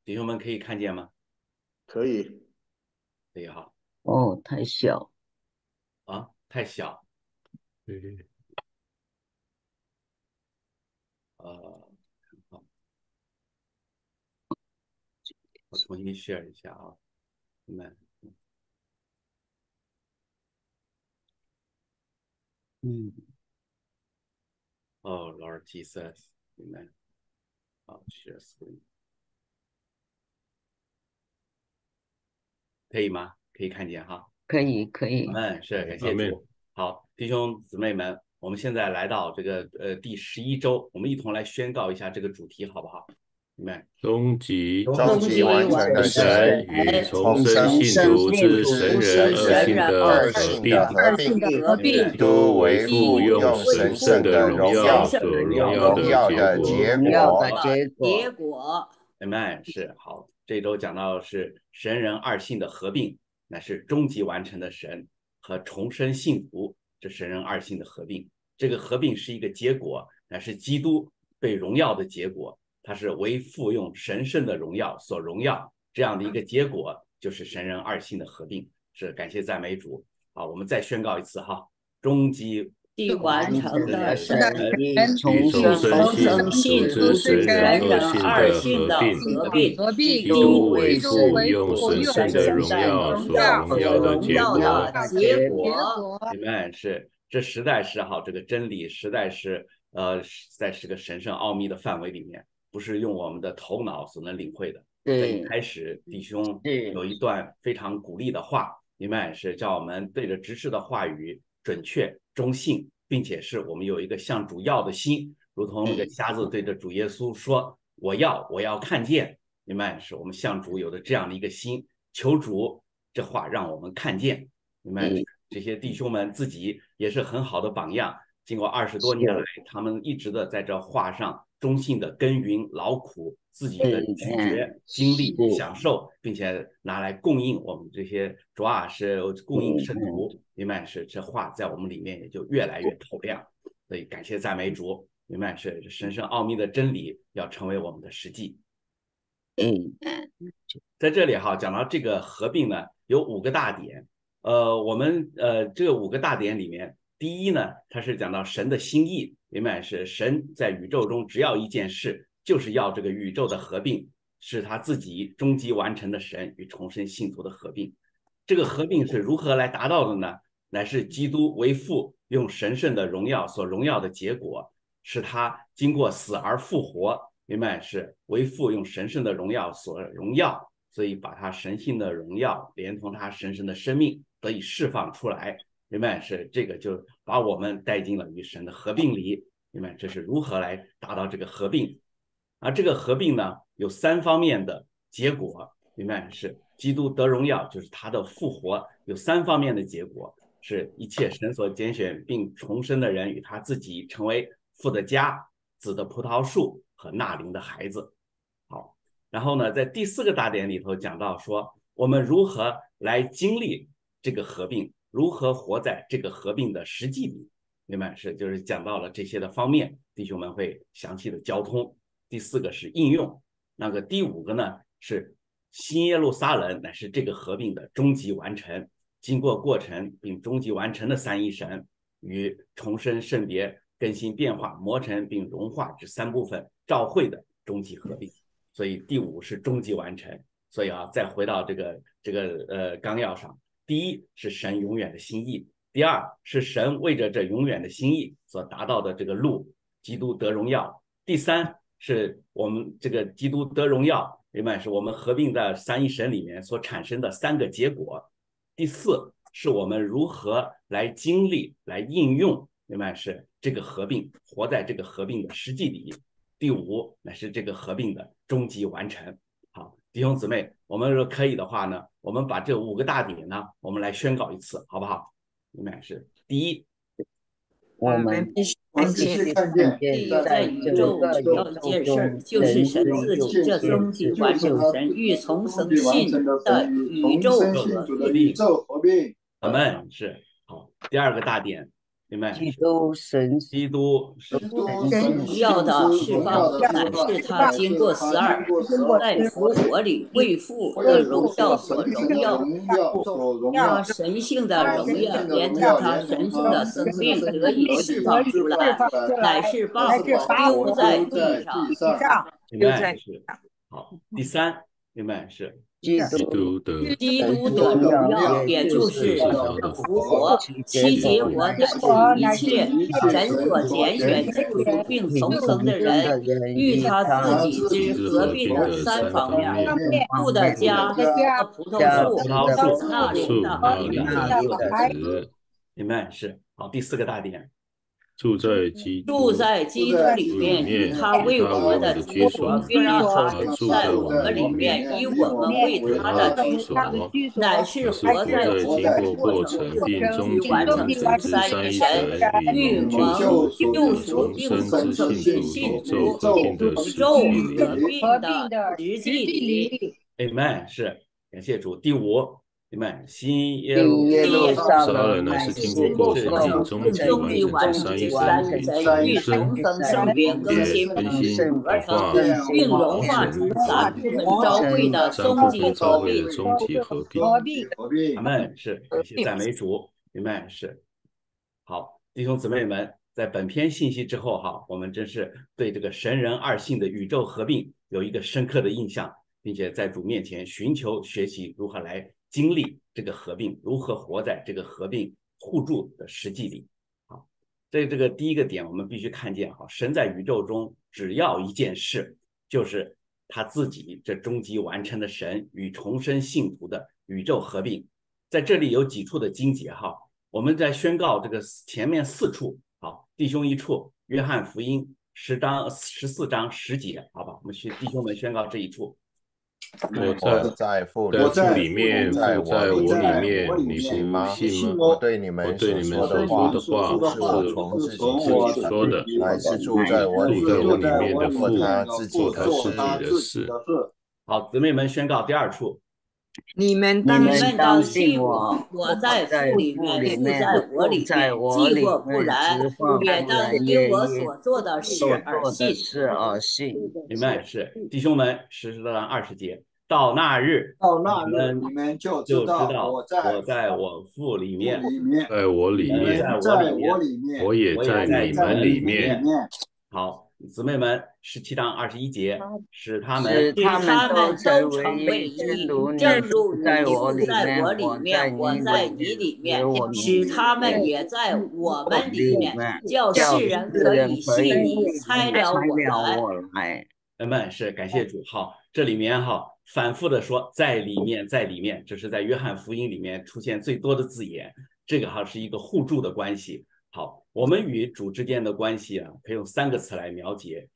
弟兄们可以看见吗？ 可以。 可以哈。 哦，太小。 啊，太小。 嗯， 呃，好，我重新 share 一下啊。你们， 嗯， 哦，Lord Jesus，你们，好，share screen，可以吗？可以看见哈。 可以可以。 阿门，是感阿门。 谢主。好，弟兄姊妹们，我们现在来到这个第11周，我们一同来宣告一下这个主题，好不好？你们， 终极终极完成的神神与重重生生信信徒徒之之神人神人二性的二合并， 性的合并，基对督为父，用神圣的神圣的荣耀荣耀的结结果。 的果。 结果。 Amen，是好。这周讲到的是神人二性的合并，乃是终极完成的神和重生信徒这神人二性的合并。这个合并是一个结果，乃是基督被荣耀的结果。它是为父用神圣的荣耀所荣耀，这样的一个结果就是神人二性的合并。是感谢赞美主。好，我们再宣告一次哈，终极完成的神与与重生重生信信徒之神人二性的合并，基督为父，用神圣的荣耀所荣耀的结果。 你们是这实在是好，这个真理实在是在这个神圣奥秘的范围里面，不是用我们的头脑所能领会的。在一开始，弟兄有一段非常鼓励的话，你们是叫我们对着执事的话语准确、中性，并且是我们有一个向主要的心，如同那个瞎子对着主耶稣说：我要看见。你们是我们向主有的这样的一个心，求主这话让我们看见。你们这些弟兄们自己也是很好的榜样，经过20多年来，他们一直的在这话上忠信的耕耘劳苦，自己的咀嚼经历享受，并且拿来供应我们这些主要是供应圣徒。明白是这话在我们里面也就越来越透亮。所以感谢赞美主，明白是神圣奥秘的真理要成为我们的实际。在这里哈，讲到这个合并呢，有5个大点。我们这5个大点里面，第一呢，它是讲到神的心意，明白是神在宇宙中只要一件事，就是要这个宇宙的合并，是他自己终极完成的神与重生信徒的合并。这个合并是如何来达到的呢？乃是基督为父用神圣的荣耀所荣耀的结果，是他经过死而复活，明白是为父用神圣的荣耀所荣耀。所以把他神性的荣耀连同他神圣的生命得以释放出来，明白是这个就把我们带进了与神的合并里，明白这是如何来达到这个合并。而这个合并呢，有3方面的结果，明白是基督得荣耀，就是他的复活，有3方面的结果，是一切神所拣选并重生的人与他自己成为父的家、子的葡萄树和纳灵的孩子。好，然后呢，在第4个大点里头讲到说，我们如何来经历这个合并，如何活在这个合并的实际里，明白是就是讲到了这些的方面，弟兄们会详细的交通。第4个是应用，那个第5个呢是新耶路撒冷乃是这个合并的终极完成，经过过程并终极完成的三一神与重生圣别更新变化磨成并融化这3部分召会的终极合并。所以第5是终极完成。所以啊，再回到这个纲要上，第一是神永远的心意，第2是神为着这永远的心意所达到的这个路，基督得荣耀，第3是我们这个基督得荣耀，明白是我们合并在三一神里面所产生的3个结果，第4是我们如何来经历来应用，明白是这个合并，活在这个合并的实际里，第5乃是这个合并的终极完成。好，弟兄姊妹，我们说可以的话呢，我们把这5个大点呢，我们来宣告一次，好不好？明白是第一， 我们必须必须看见在这个宇宙中， 神神自己这终极完成神与重生信的宇宙合并。 阿门是好。第2个大点， 明白？ 基督神基督荣耀的释放，乃是他经过12在复活里为父的荣耀所荣耀。他神性的荣耀，连同他神性的生命得以释放出来，乃是把我丢在地上。 明白是好。第3，明白是基督的荣耀，也就是他的复活，其结果乃是一切神所拣选救赎并重生的人，与他自己之合并的3方面：父的家和葡萄树，那灵的孩子。 明白是好。第4个大点， 住在基督里面，与他为我们的居所，并让他在我们里面，以我们为他的居所，乃是活在我们过程并终极完成之三一神与我们救赎并重生之信徒宇宙合并的实际里。 Amen 是感谢主。第5，明白新耶路撒冷乃是经过过程并终极完成之三一神与重生圣别更新而成，并融化出3部分召会的终极合并。 阿们是感谢赞美主，明白是好。弟兄姊妹们，在本篇信息之后哈，我们真是对这个神人二性的宇宙合并有一个深刻的印象，并且在主面前寻求学习如何来经历这个合并，如何活在这个合并互助的实际里。好，这个第一个点我们必须看见哈，神在宇宙中只要一件事，就是他自己这终极完成的神与重生信徒的宇宙合并。在这里有几处的经节哈，我们在宣告这个前面4处，好，弟兄一处，约翰福音14章10节，好吧，我们弟兄们宣告这一处。 我在父里面，父在我里面，你不信吗？我对你们所说的话，是我从自己说的，乃是住在我里面的父，他自己的事。 好，姊妹们宣告第2处。 你们当信我，我在父里面，父在我里面。既或不然，也当因我所做的事而信。 明白是弟兄们，14章20节。到那日，你们就知道我在我父里面， 在我里面，我也在你们里面。 好，姊妹们，17章21节，使他们都成为一，正如你在我里面，我在你里面，使他们也在我们里面，叫世人可以信你差了我来。 们是感谢主。好，这里面哈反复的说在里面，在里面，这是在约翰福音里面出现最多的字眼。这个哈是一个互助的关系。好，我们与主之间的关系啊，可以用3个词来描写。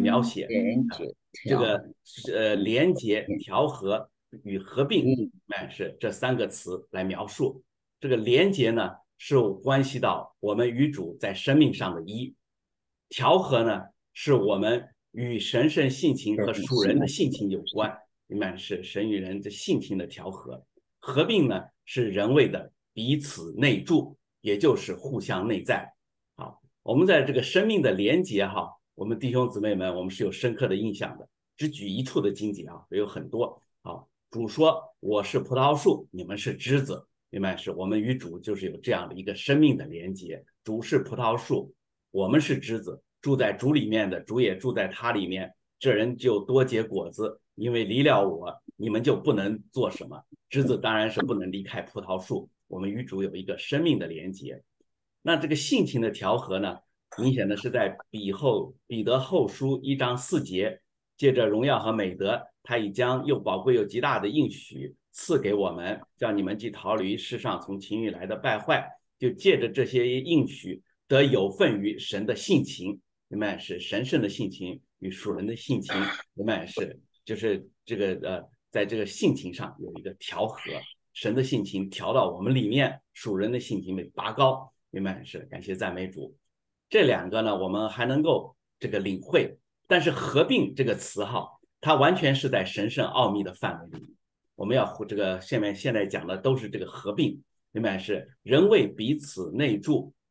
这个连结、调和与合并，是这3个词来描述。这个连结呢，是关系到我们与主在生命上的一；调和呢，是我们与神圣性情和属人的性情有关，明白是神与人的性情的调和。合并呢，是人为的彼此内住，也就是互相内在。好，我们在这个生命的连结哈，我们弟兄姊妹们，我们是有深刻的印象的。只举一处的经节啊，有很多。好，主说我是葡萄树，你们是枝子，明白是我们与主就是有这样的一个生命的连结。主是葡萄树，我们是枝子，住在主里面的，主也住在他里面，这人就多结果子，因为离了我，你们就不能做什么。枝子当然是不能离开葡萄树，我们与主有一个生命的连结。那这个性情的调和呢，明显的是在彼得后书1章4节，借着荣耀和美德，他已将又宝贵又极大的应许赐给我们，叫你们既逃离世上从情欲来的败坏，就借着这些应许得有份于神的性情，明白是神圣的性情与属人的性情，明白是就是这个在这个性情上有一个调和，神的性情调到我们里面，属人的性情被拔高，明白是感谢赞美主。这2个呢，我们还能够这个领会，但是合并这个词哈，它完全是在神圣奥秘的范围里。我们要这个现在讲的都是这个合并，明白是人为彼此内住，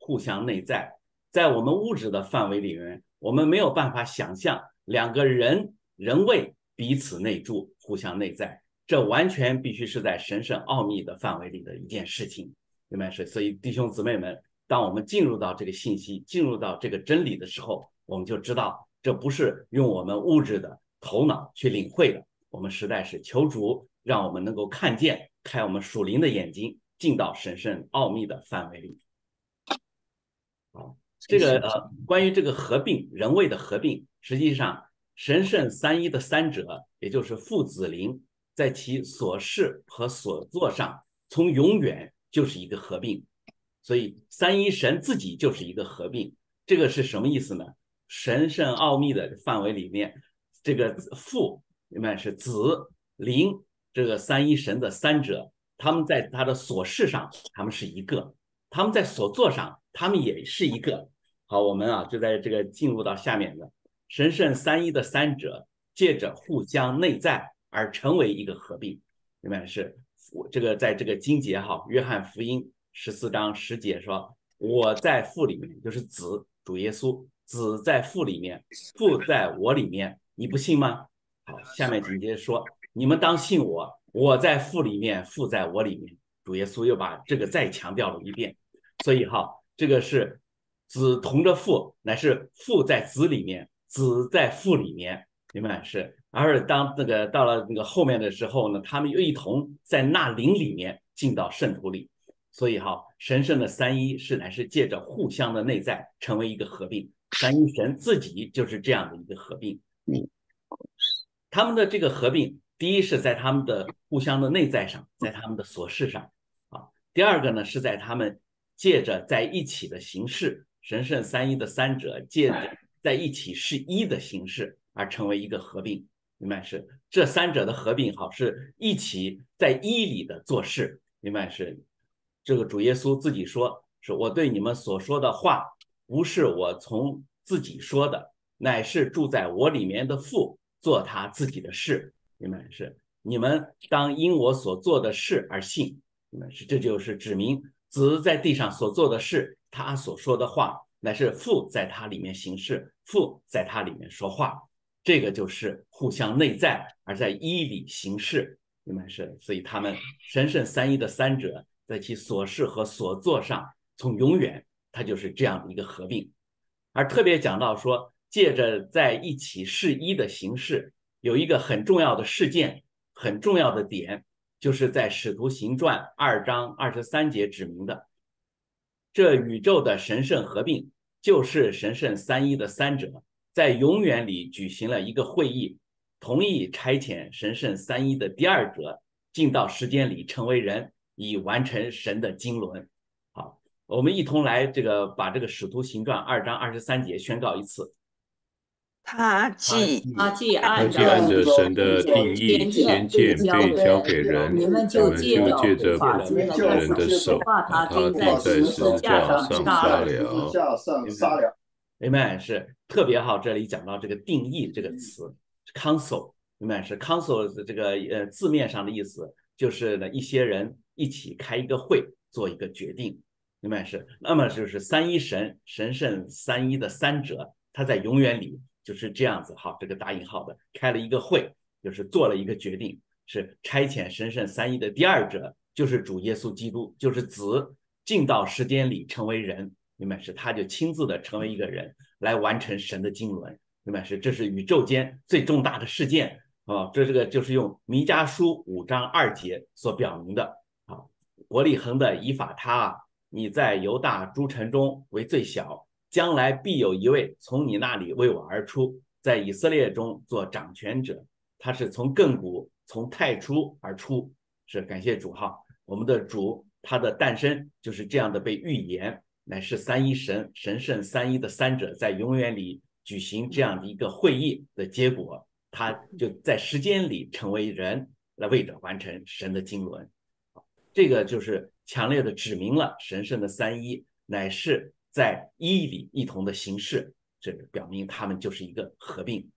互相内在。在我们物质的范围里面，我们没有办法想象两个人位彼此内住，互相内在，这完全必须是在神圣奥秘的范围里的一件事情，明白是？所以弟兄姊妹们，当我们进入到这个信息，进入到这个真理的时候，我们就知道这不是用我们物质的头脑去领会的，我们实在是求主让我们能够看见，开我们属灵的眼睛，进到神圣奥秘的范围里。好，这个关于这个合并，人位的合并，实际上神圣三一的三者，也就是父子灵，在其所事和所作上，从永远就是一个合并。所以三一神自己就是一个合并。这个是什么意思呢？神圣奥秘的范围里面，这个父明白是子灵，这个三一神的三者，他们在他的所事上他们是一个，他们在所作上他们也是一个。好，我们就在这个进入到下面的神圣三一的三者，借着互相内在而成为一个合并。明白是这个在这个经节约翰福音14章10节说，我在父里面，就是子主耶稣，子在父里面，父在我里面，你不信吗？好，下面紧接着说，你们当信我，我在父里面，父在我里面。主耶稣又把这个再强调了一遍。所以这个是子同着父，乃是父在子里面，子在父里面，明白是？而当到了那个后面的时候呢，他们又一同在那灵里面进到圣徒里。所以神圣的三一乃是借着互相的内在成为一个合并，三一神自己就是这样的一个合并。他们的这个合并，第一是在他们的互相的内在上，在他们的所事上第二个呢是在他们借着在一起的形式，神圣三一的三者借着在一起是一的形式而成为一个合并。明白是这三者的合并是一起在一里的做事。明白是这个主耶稣自己说，是我对你们所说的话，不是我从自己说的，乃是住在我里面的父做他自己的事。明白是你们当因我所做的事而信。明白是这就是指明子在地上所做的事，他所说的话，乃是父在他里面行事，父在他里面说话。这个就是互相内在而在一里行事。明白是？所以他们神圣三一的三者在其所事和所作上，从永远它就是这样的一个合并。而特别讲到说，借着在一起是一的形式，有一个很重要的事件，很重要的点，就是在使徒行传2章23节指明的，这宇宙的神圣合并就是神圣三一的三者在永远里举行了一个会议，同意差遣神圣三一的第二者进到时间里成为人，以完成神的经纶。好，我们一同来把这个使徒行传2章23节宣告一次。 他既按着神的定义，先见被交给人，你们就借着把人的手，把他钉在十字架上杀了。 明白是特别好，这里讲到这个定义这个词 council， 明白是 council 的这个字面上的意思就是呢一些人一起开一个会做一个决定。明白是那么就是三一神圣三一的三者，他在永远里就是这样子。好，这个打引号的开了一个会，就是做了一个决定，是差遣神圣三一的第二者，就是主耶稣基督，就是子进到时间里成为人。明白是他就亲自的成为一个人来完成神的经纶。明白是这是宇宙间最重大的事件这个就是用弥迦书5章2节所表明的。好，伯利恒的以法他你在犹大诸城中为最小，将来必有一位从你那里为我而出，在以色列中做掌权者，他是从亘古从太初而出。是感谢主我们的主他的诞生就是这样的被预言，乃是三一神圣三一的三者在永远里举行这样的一个会议的结果，他就在时间里成为人，来为着完成神的经纶。这个就是强烈的指明了神圣的三一乃是在一里一同的形式，这个表明他们就是一个合并。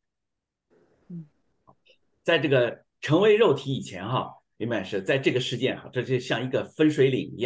在这个成为肉体以前明白是在这个事件这就像一个分水岭一样，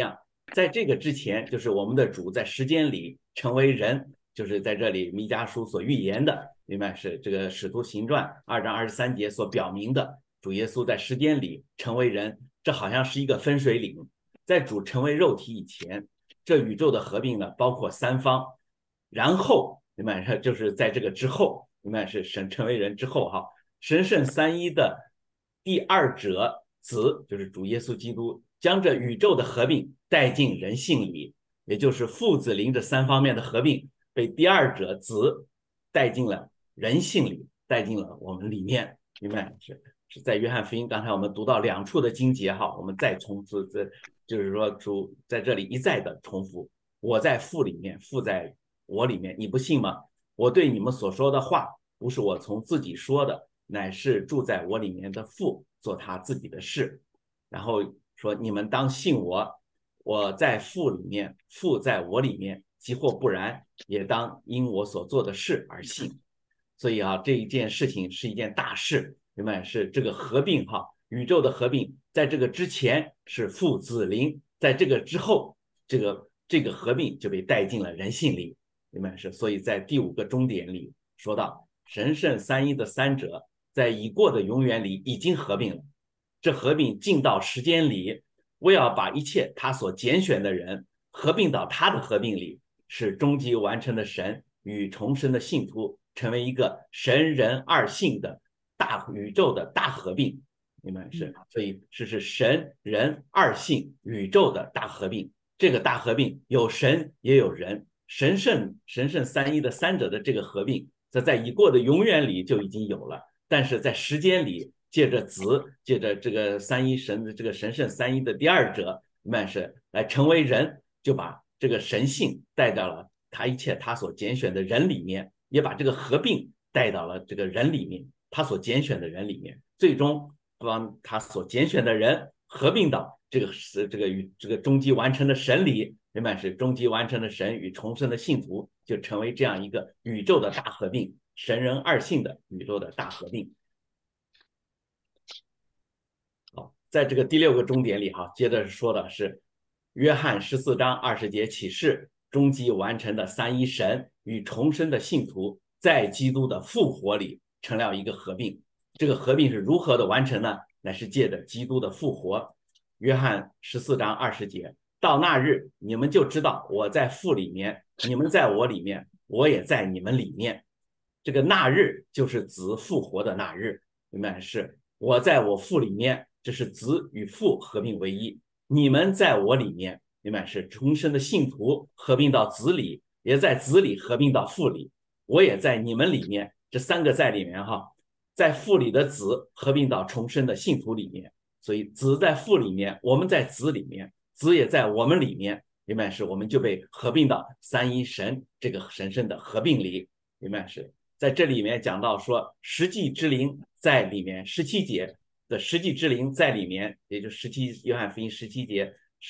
在这个之前，就是我们的主在时间里成为人，就是在这里弥迦书所预言的，明白是这个使徒行传2章23节所表明的，主耶稣在时间里成为人，这好像是一个分水岭。在主成为肉体以前，这宇宙的合并呢，包括三方，然后明白就是在这个之后，明白是神成为人之后哈，神圣三一的第二者子，就是主耶稣基督，将这宇宙的合并带进人性里，也就是父子灵这三方面的合并，被第二者子带进了人性里，带进了我们里面，明白是在约翰福音，刚才我们读到2处的经节哈，我们再重复，就是说主在这里一再的重复，我在父里面，父在我里面，你不信吗？我对你们所说的话，不是我从自己说的，乃是住在我里面的父做他自己的事。然后说你们当信我，我在父里面，父在我里面，即或不然，也当因我所做的事而信。所以啊，这一件事情是一件大事，明白？是这个合并哈，宇宙的合并，在这个之前是父子灵，在这个之后，这个合并就被带进了人性里，明白？是，所以在第5个终点里说到，神圣三一的三者在已过的永远里已经合并了，这合并进到时间里，我要把一切他所拣选的人合并到他的合并里，使终极完成的神与重生的信徒成为一个神人二性的大宇宙的大合并，明白是？所以是神人二性宇宙的大合并。这个大合并有神也有人，神圣三一的三者的这个合并，这在已过的永远里就已经有了，但是在时间里，借着子，借着这个三一神的这个神圣三一的第二者，明白是来成为人，就把这个神性带到了他一切他所拣选的人里面，也把这个合并带到了这个人里面，他所拣选的人里面，最终帮他所拣选的人合并到这个与这个终极完成的神里，明白是终极完成的神与重生的信徒，就成为这样一个宇宙的大合并，神人二性的宇宙的大合并。好，在这个第6个终点里哈，接着说的是约翰14章20节启示，终极完成的三一神与重生的信徒在基督的复活里成了一个合并。这个合并是如何的完成呢？乃是借着基督的复活。约翰14章20节，到那日你们就知道我在父里面，你们在我里面，我也在你们里面。这个那日就是子复活的那日，明白？是我在我父里面，这是子与父合并为一，你们在我里面，明白？是重生的信徒合并到子里，也在子里合并到父里，我也在你们里面，这3个在里面哈，在父里的子合并到重生的信徒里面，所以子在父里面，我们在子里面，子也在我们里面，明白？是我们就被合并到三一神这个神圣的合并里，明白？是在这里面讲到说实际之灵在里面，17节的实际之灵在里面，也就是约翰福音17节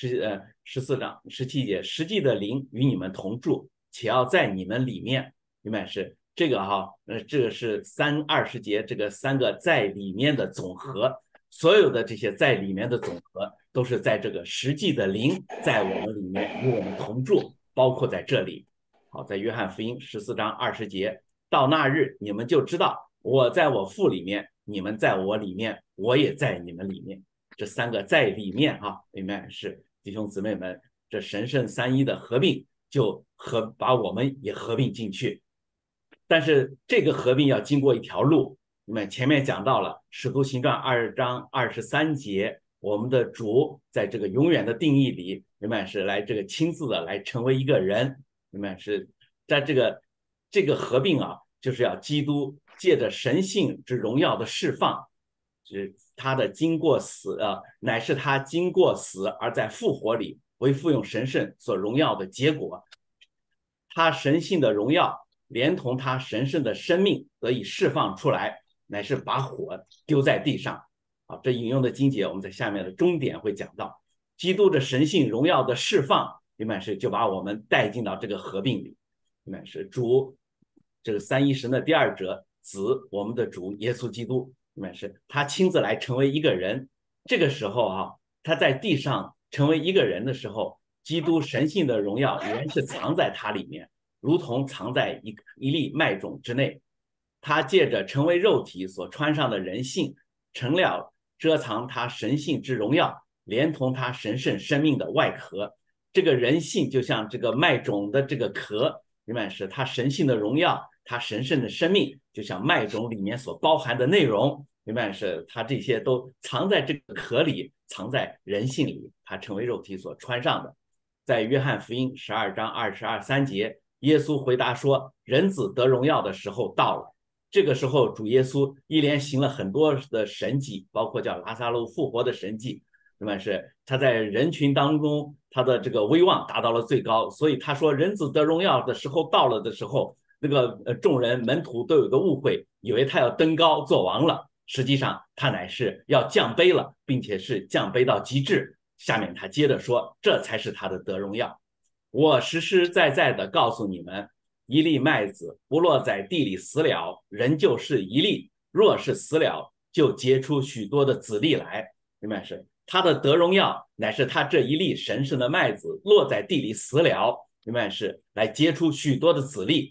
14章17节，实际的灵与你们同住，且要在你们里面，明白？是这个哈，这个是20节，这个3个在里面的总和，所有的这些在里面的总和都是在这个实际的灵在我们里面与我们同住，包括在这里。好，在约翰福音14章20节，到那日你们就知道我在我父里面，你们在我里面，我也在你们里面。这3个在里面哈，明白？是弟兄姊妹们，这神圣三一的合并就把我们也合并进去。但是这个合并要经过一条路，你们前面讲到了使徒行传2章23节，我们的主在这个永远的定义里，明白是来这个亲自的来成为一个人，明白是在这个合并啊，就是要基督借着神性之荣耀的释放，是他的经过死乃是他经过死而在复活里为复用神圣所荣耀的结果，他神性的荣耀连同他神圣的生命得以释放出来，乃是把火丢在地上。好，这引用的经节我们在下面的终点会讲到，基督的神性荣耀的释放，明白是就把我们带进到这个合并里，明白是主这个三一神的第二者子，我们的主耶稣基督，明白是他亲自来成为一个人。这个时候啊，他在地上成为一个人的时候， 基督神性的荣耀原是藏在他里面，如同藏在一粒麦种之内。他借着成为肉体所穿上的人性，成了遮藏他神性之荣耀，连同他神圣生命的外壳。这个人性就像这个麦种的这个壳，明白是他神性的荣耀，他神圣的生命，就像麦种里面所包含的内容，明白是他这些都藏在这个壳里，藏在人性里，他成为肉体所穿上的。在约翰福音12章22、23节，耶稣回答说，人子得荣耀的时候到了。这个时候主耶稣一连行了很多的神迹，包括叫拉撒路复活的神迹，那么是他在人群当中他的这个威望达到了最高，所以他说人子得荣耀的时候到了的时候，那个众人门徒都有个误会，以为他要登高做王了，实际上他乃是要降卑了，并且是降卑到极致。下面他接着说，这才是他的得荣耀。我实实在在的告诉你们，一粒麦子不落在地里死了，仍旧是一粒；若是死了，就结出许多的子粒来。明白是他的得荣耀，乃是他这一粒神圣的麦子落在地里死了，明白是来结出许多的子粒。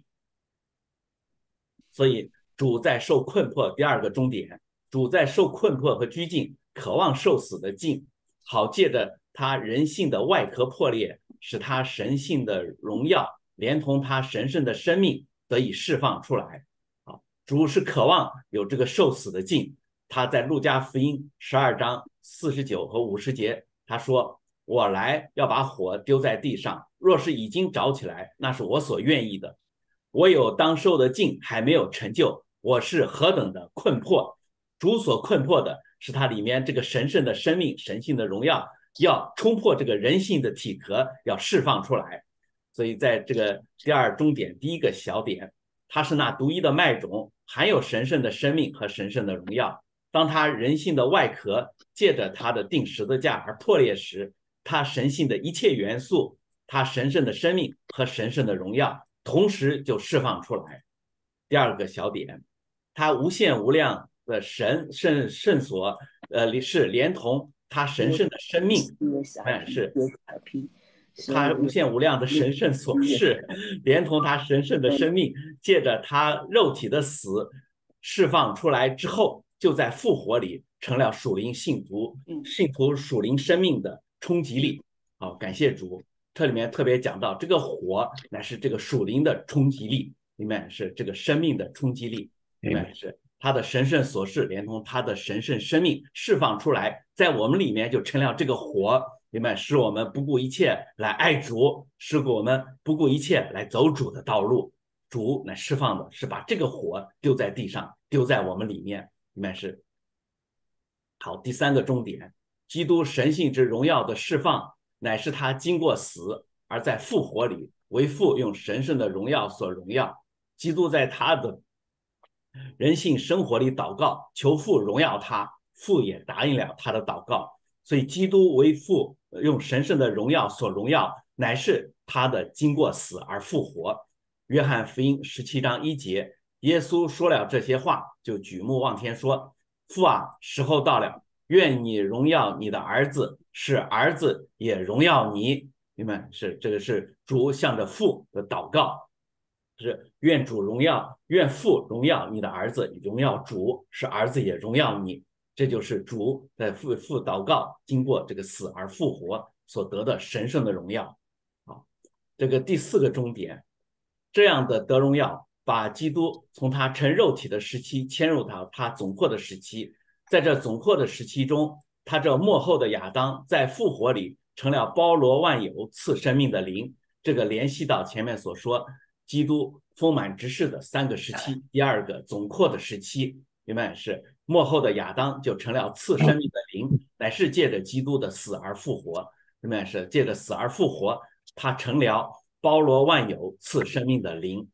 所以主在受困迫，第二个终点，主在受困迫和拘禁，渴望受死的境，好借着他人性的外壳破裂，使他神性的荣耀连同他神圣的生命得以释放出来。主是渴望有这个受死的境。他在路加福音12章49和50节，他说，我来要把火丢在地上，若是已经着起来，那是我所愿意的。我有当受的境还没有成就，我是何等的困迫。主所困迫的是他里面这个神圣的生命，神性的荣耀要冲破这个人性的体壳，要释放出来。所以在这个第二终点，第一个小点，它是那独一的麦种，含有神圣的生命和神圣的荣耀。当它人性的外壳借着它的钉十字架而破裂时，它神性的一切元素，它神圣的生命和神圣的荣耀同时就释放出来。第二个小点，它无限无量的圣所是连同它神圣的生命，是它无限无量的神圣所是连同它神圣的生命，借着它肉体的死释放出来之后，就在复活里成了属灵信徒属灵生命的冲击力。好，感谢主。这里面特别讲到这个火乃是这个属灵的冲击力，里面是这个生命的冲击力，里面是他的神圣所示连同他的神圣生命释放出来，在我们里面就成了这个火，里面使我们不顾一切来爱主，使我们不顾一切来走主的道路。主来释放的是把这个火丢在地上，丢在我们里面，里面是好。第三个重点，基督神性之荣耀的释放，乃是他经过死而在复活里为父用神圣的荣耀所荣耀。基督在他的人性生活里祷告，求父荣耀他，父也答应了他的祷告。所以基督为父用神圣的荣耀所荣耀，乃是他的经过死而复活。约翰福音17章1节，耶稣说了这些话，就举目望天说，父啊，时候到了，愿你荣耀你的儿子，使儿子也荣耀你。明白？是这个是主向着父的祷告，是愿主荣耀，愿父荣耀你的儿子，荣耀主，使儿子也荣耀你。这就是主在父祷告经过这个死而复活所得的神圣的荣耀。好，这个第四个终点，这样的得荣耀把基督从他成肉体的时期迁入到他总括的时期。在这总括的时期中，他这末后的亚当在复活里成了包罗万有赐生命的灵。这个联系到前面所说基督丰满之世的三个时期，第二个总括的时期，明白是末后的亚当就成了赐生命的灵，乃是借着基督的死而复活，明白是借着死而复活，他成了包罗万有赐生命的灵。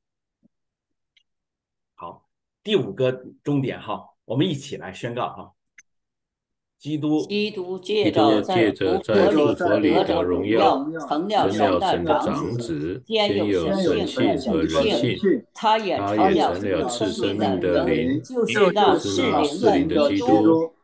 好，第五个终点哈，我们一起来宣告哈。基督借着在复活里的荣耀，成了神的长子，兼有神性和人性，他也成了赐生命的灵，就是那赐灵的基督，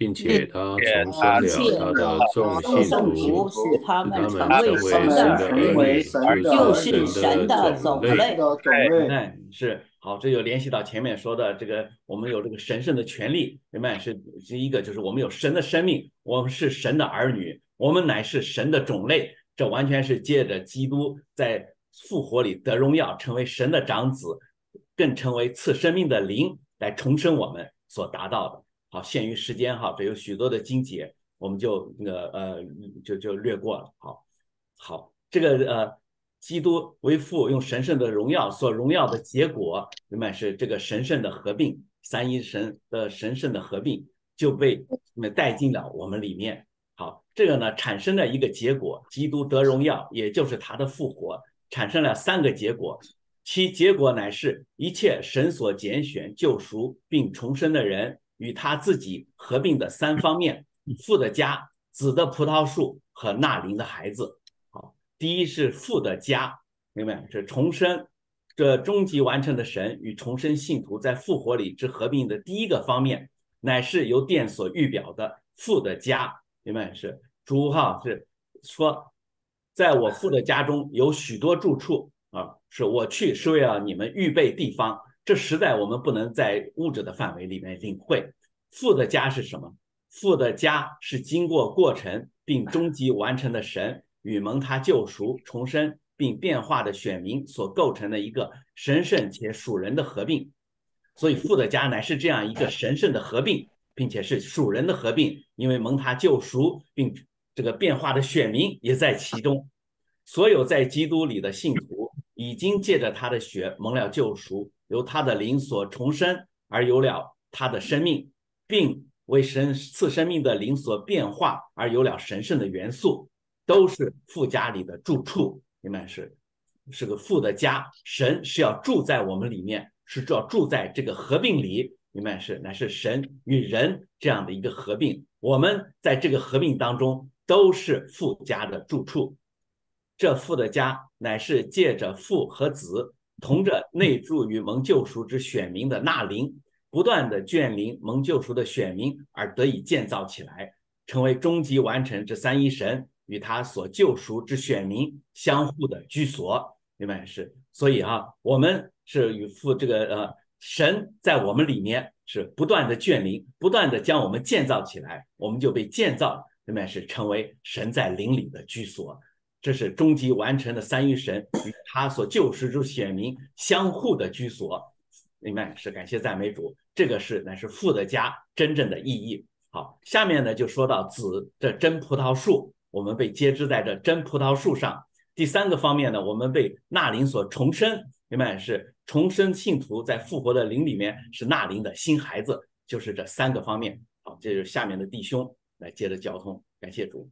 并且他重生了他的众信徒，使他们成为神的儿女，就是神的种类。 是好，这就联系到前面说的这个，我们有这个神圣的权利，明白？是一个，就是我们有神的生命，我们是神的儿女，我们乃是神的种类，这完全是借着基督在复活里得荣耀，成为神的长子，更成为赐生命的灵来重生我们所达到的。好，限于时间哈，这有许多的经节，我们就就略过了。好，这个基督为父用神圣的荣耀所荣耀的结果，明白是这个神圣的合并，三一神的神圣的合并就被带进了我们里面。好，这个呢产生了一个结果，基督得荣耀，也就是他的复活，产生了3个结果，其结果乃是一切神所拣选、救赎并重生的人与他自己合并的3方面：父的家、子的葡萄树和纳灵的孩子。好，第一是父的家，明白？这重生，这终极完成的神与重生信徒在复活里之合并的第一个方面，乃是由殿所预表的父的家，明白？是主是说，在我父的家中有许多住处啊，是我去是为了你们预备地方。这实在我们不能在物质的范围里面领会。父的家是什么？父的家是经过过程并终极完成的神与蒙他救赎、重生并变化的选民所构成的一个神圣且属人的合并。所以父的家乃是这样一个神圣的合并，并且是属人的合并，因为蒙他救赎并这个变化的选民也在其中。所有在基督里的信徒已经借着他的血蒙了救赎，由他的灵所重生，而有了他的生命，并为神赐生命的灵所变化，而有了神圣的元素，都是父家里的住处。明白？是个父的家，神是要住在我们里面，是要住在这个合并里。明白？乃是神与人这样的一个合并，我们在这个合并当中都是父家的住处。这父的家乃是借着父和子同着内住于蒙救赎之选民的纳灵，不断的眷临蒙救赎的选民，而得以建造起来，成为终极完成这三一神与他所救赎之选民相互的居所。明白？所以我们是与父这个神在我们里面是不断的眷临，不断的将我们建造起来，我们就被建造，明白？成为神在灵里的居所。这是终极完成的三一神与他所救赎之选民相互的居所。明白？感谢赞美主，这个乃是父的家真正的意义。好，下面呢就说到子这真葡萄树，我们被接枝在这真葡萄树上。第3个方面呢，我们被纳灵所重生。明白？是重生信徒在复活的灵里面是纳灵的新孩子，就是这3个方面。好，这就是下面的弟兄来接着交通。感谢主。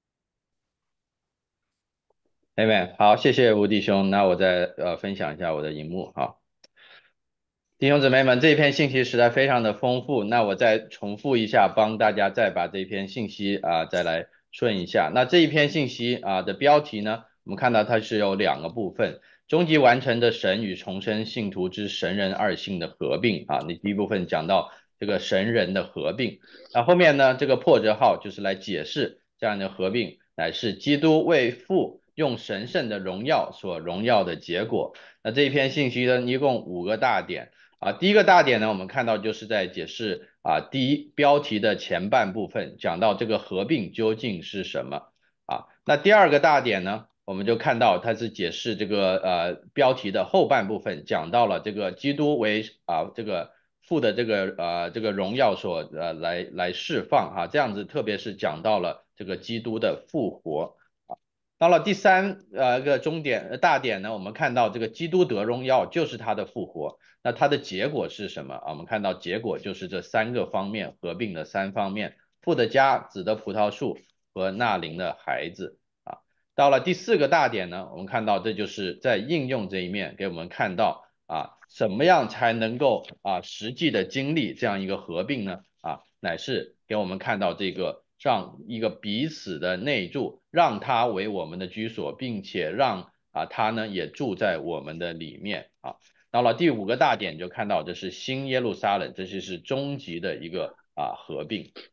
Amen， 好，谢谢吴弟兄。那我再分享一下我的荧幕。好，弟兄姊妹们，这一篇信息实在非常的丰富。那我再重复一下，帮大家再把这一篇信息再来顺一下。那这一篇信息的标题呢，我们看到它是有2个部分：终极完成的神与重生信徒之神人二性的合并那第一部分讲到这个神人的合并。那后面呢，这个破折号就是来解释这样的合并乃是基督为父用神圣的荣耀所荣耀的结果。那这一篇信息呢，一共5个大点第一个大点呢，我们看到就是在解释第一标题的前半部分，讲到这个合并究竟是什么那第2个大点呢，我们就看到它是解释这个标题的后半部分，讲到了这个基督为这个父的这个荣耀所来释放这样子，特别是讲到了这个基督的复活到了第3个大点呢，我们看到这个基督得荣耀就是他的复活。那它的结果是什么我们看到结果就是这3个方面合并的3方面：父的家、子的葡萄树和纳灵的孩子到了第4个大点呢，我们看到这就是在应用这一面给我们看到怎么样才能够实际的经历这样一个合并呢乃是给我们看到这个让一个彼此的内住，让他为我们的居所，并且让他呢也住在我们的里面到了第5个大点就看到这是新耶路撒冷，这就是终极的一个合并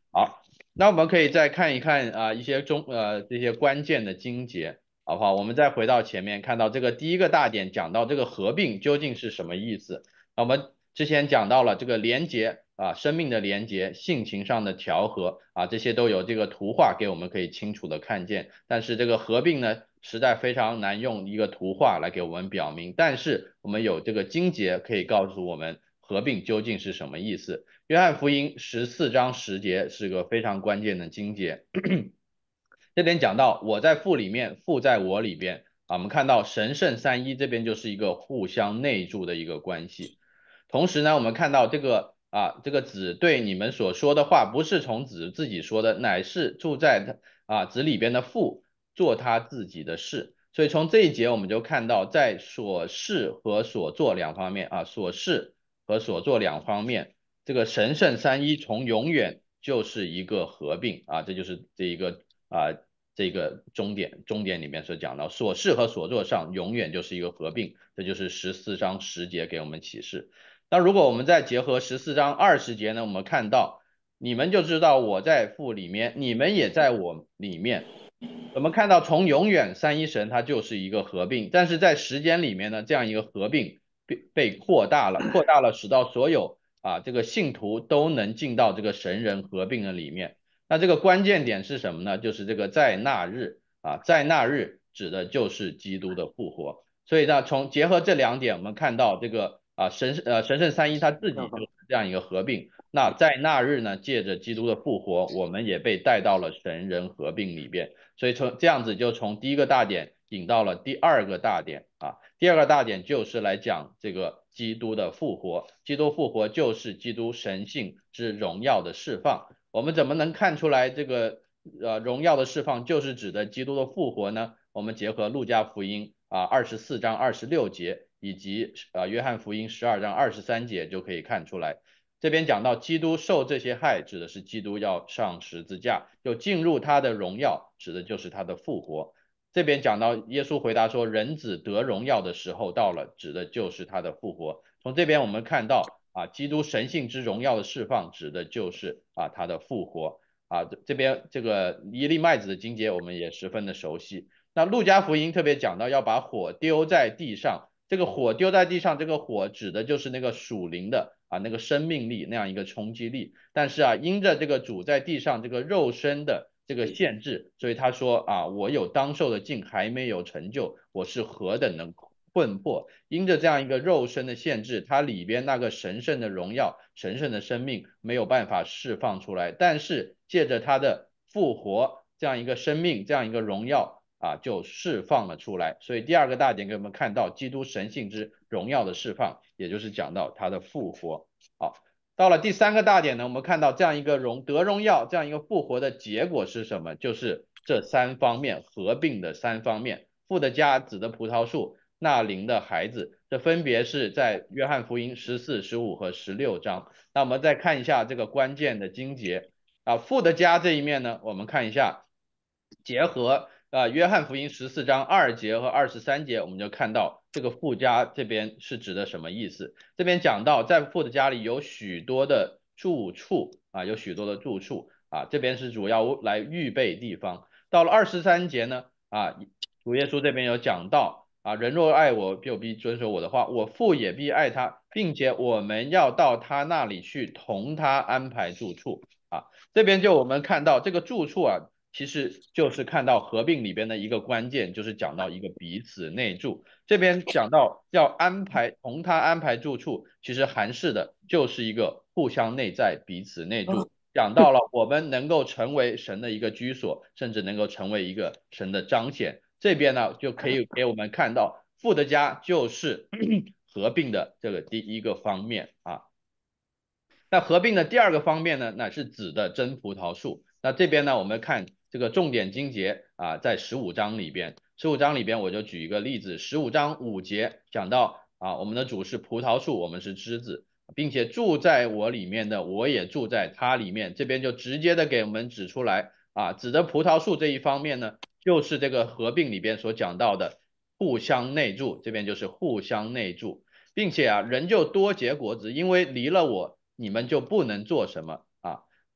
好，那我们可以再看一看一些这些关键的经节，好不好？我们再回到前面，看到这个第一个大点讲到这个合并究竟是什么意思？那我们之前讲到了这个连结生命的连结，性情上的调和这些都有这个图画给我们可以清楚的看见。但是这个合并呢，实在非常难用一个图画来给我们表明。但是我们有这个经节可以告诉我们合并究竟是什么意思。约翰福音14章10节是个非常关键的经节，这边讲到我在父里面，父在我里边我们看到神圣三一这边就是一个互相内住的一个关系。同时呢，我们看到这个子对你们所说的话，不是从子自己说的，乃是住在子里边的父做他自己的事。所以从这一节我们就看到，在所事和所做两方面所事和所做两方面。这个神圣三一从永远就是一个合并这就是这个终点里面所讲到所事和所作上永远就是一个合并，这就是14章10节给我们启示。那如果我们再结合14章20节呢，我们看到你们就知道我在父里面，你们也在我里面。我们看到从永远三一神它就是一个合并，但是在时间里面呢，这样一个合并被扩大了，使到所有这个信徒都能进到这个神人合并的里面。那这个关键点是什么呢？就是这个在那日在那日指的就是基督的复活。所以呢，结合这两点，我们看到这个神圣三一他自己就是这样一个合并。那在那日呢，借着基督的复活，我们也被带到了神人合并里边。所以这样子就从第一个大点引到了第二个大点第二个大点就是来讲这个基督的复活，基督复活就是基督神性之荣耀的释放。我们怎么能看出来这个荣耀的释放就是指的基督的复活呢？我们结合路加福音24章26节以及约翰福音12章23节就可以看出来。这边讲到基督受这些害，指的是基督要上十字架，就进入他的荣耀，指的就是他的复活。这边讲到耶稣回答说，人子得荣耀的时候到了，指的就是他的复活。从这边我们看到基督神性之荣耀的释放，指的就是他的复活这边这个耶利麦子的经节我们也十分的熟悉。那路加福音特别讲到要把火丢在地上，这个火丢在地上，这个火指的就是那个属灵的那个生命力那样一个冲击力。但是因着这个主在地上这个肉身的这个限制，所以他说我有当受的境还没有成就，我是何等能困迫。因着这样一个肉身的限制，它里边那个神圣的荣耀神圣的生命没有办法释放出来，但是借着他的复活这样一个生命这样一个荣耀就释放了出来。所以第二个大点给我们看到基督神性之荣耀的释放，也就是讲到他的复活。好，到了第三个大点呢，我们看到这样一个得荣耀这样一个复活的结果是什么？就是这三方面合并的三方面，父的家、子的葡萄树、那灵的孩子，这分别是在约翰福音14、15和16章。那我们再看一下这个关键的经节父的家这一面呢，我们看一下结合约翰福音14章2节和23节，我们就看到这个父家这边是指的什么意思。这边讲到在父的家里有许多的住处有许多的住处这边是主要来预备地方。到了23节呢主耶稣这边有讲到人若爱我，就必遵守我的话，我父也必爱他，并且我们要到他那里去，同他安排住处这边就我们看到这个住处其实就是看到合并里边的一个关键，就是讲到一个彼此内住。这边讲到要同他安排住处，其实含示的就是一个互相内在彼此内住。讲到了我们能够成为神的一个居所，甚至能够成为一个神的彰显。这边呢就可以给我们看到父的家就是合并的这个第一个方面那合并的第二个方面呢，乃是子的真葡萄树。那这边呢，我们看这个重点经节在15章里边，15章里边我就举一个例子，15章5节讲到我们的主是葡萄树，我们是枝子，并且住在我里面的，我也住在他里面。这边就直接的给我们指出来子的葡萄树这一方面呢，就是这个合并里边所讲到的互相内住，这边就是互相内住，并且人就多结果子，因为离了我，你们就不能做什么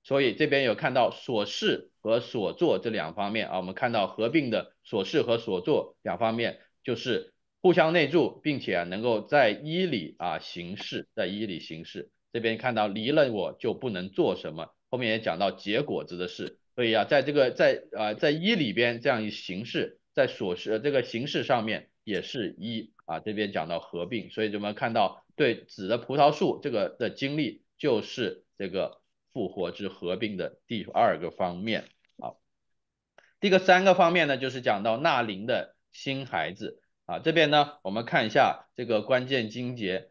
所以这边有看到所事和所作这两方面啊，我们看到合并的所事和所作两方面就是互相内住，并且能够在一里行事，在一里行事。这边看到离了我就不能做什么，后面也讲到结果子的事，所以在这个在一里边这样一形式，在所事这个形式上面也是一这边讲到合并，所以我们看到对子的葡萄树这个的经历就是这个复活之合并的第二个方面。第三个方面呢，就是讲到纳灵的新孩子这边呢我们看一下这个关键经节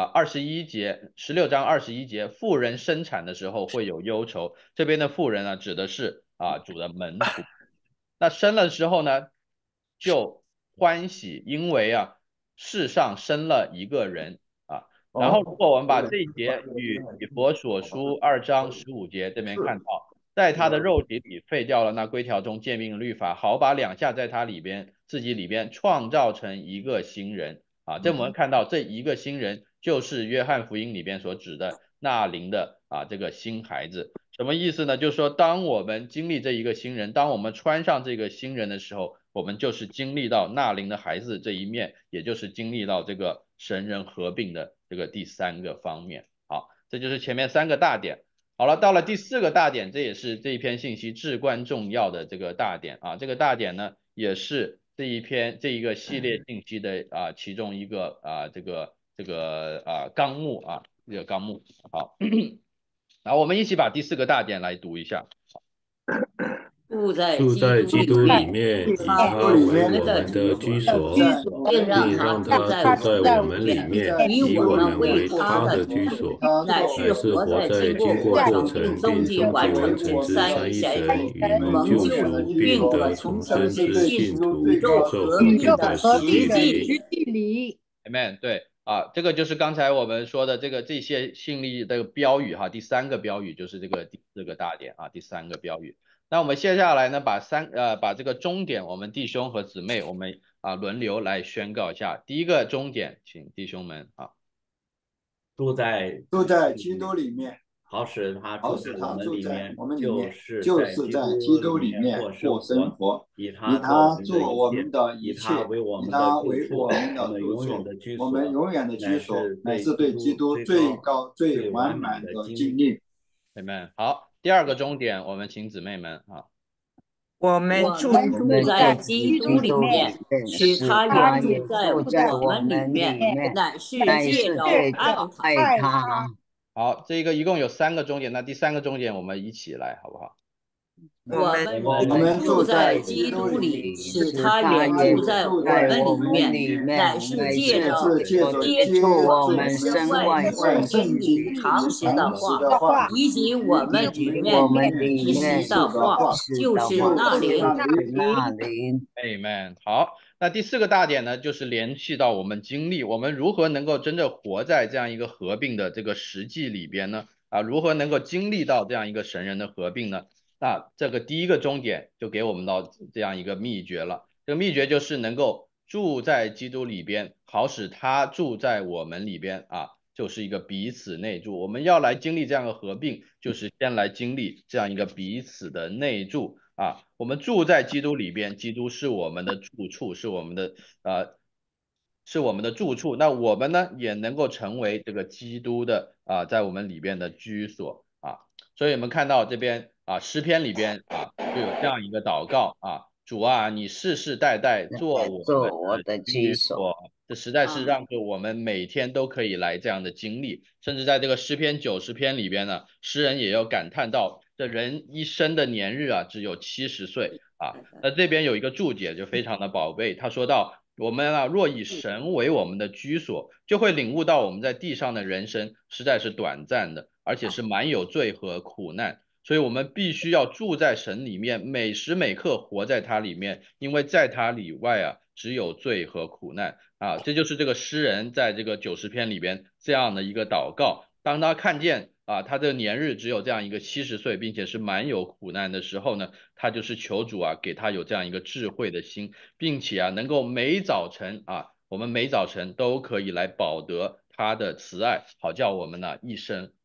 21节16章21节，妇人生产的时候会有忧愁，这边的妇人呢指的是主的门徒，那生了之后呢就欢喜，因为世上生了一个人然后如果我们把这一节与以弗所书2章15节这边看到，在他的肉体里废掉了那规条中诫命律法，好把两下在他里边自己里边创造成一个新人这我们看到这一个新人就是约翰福音里边所指的纳灵的这个新孩子。什么意思呢？就是说当我们经历这一个新人，当我们穿上这个新人的时候，我们就是经历到纳灵的孩子这一面，也就是经历到这个神人合并的这个第三个方面。好，这就是前面三个大点。好了，到了第四个大点，这也是这一篇信息至关重要的这个大点这个大点呢也是这一个系列信息的其中一个这个纲目这个纲目。好然后我们一起把第四个大点来读一下。 住在基督里面，以他为我们的居所，并让他住在我们里面，以我们为他的居所，乃是活在经过过程并终极完成之三一神与蒙救赎，并得重生之信徒宇宙合并的实际里。 Amen。对这个就是刚才我们说的这些信力的标语第三个标语就是第四个大点第三个标语。那我们接下来呢，把这个终点，我们弟兄和姊妹，我们轮流来宣告一下。第一个终点，请弟兄们住在基督里面， 好使他住在我们里面， 就是在基督里面过生活，以他做我们的一切，以他为我们的住所，我们永远的居所，乃是对基督最高最完满的经历。 Amen。好，第二个终点，我们请姊妹们我们住在基督里面，使他也住在我们里面，乃是借着爱他。 好，这个一共有三个终点，那第三个终点我们一起来好不好？ 我们住在基督里，使他也住在我们里面，乃是借着接触我们身外圣灵常识的话，以及我们里面实的话，就是那灵。 Amen。好，那第四个大点呢，就是联系到我们经历，我们如何能够真正活在这样一个合并的这个实际里边呢？如何能够经历到这样一个神人的合并呢？那这个第一个终点就给我们到这样一个秘诀了，这个秘诀就是能够住在基督里边，好使他住在我们里边就是一个彼此内住。我们要来经历这样的合并，就是先来经历这样一个彼此的内住我们住在基督里边，基督是我们的住处，是我们的住处，那我们呢也能够成为这个基督的在我们里边的居所所以我们看到这边诗篇里边就有这样一个祷告主你世世代代做我的居所，这实在是让我们每天都可以来这样的经历。甚至在这个诗篇90篇里边呢，诗人也有感叹到这人一生的年日只有70岁那这边有一个注解就非常的宝贝，他说到我们若以神为我们的居所，就会领悟到我们在地上的人生实在是短暂的，而且是满有罪和苦难，所以我们必须要住在神里面，每时每刻活在他里面，因为在他里外只有罪和苦难这就是这个诗人在这个90篇里边这样的一个祷告。当他看见他的年日只有这样一个70岁，并且是满有苦难的时候呢，他就是求主给他有这样一个智慧的心，并且能够每早晨我们每早晨都可以来饱得他的慈爱，好叫我们一生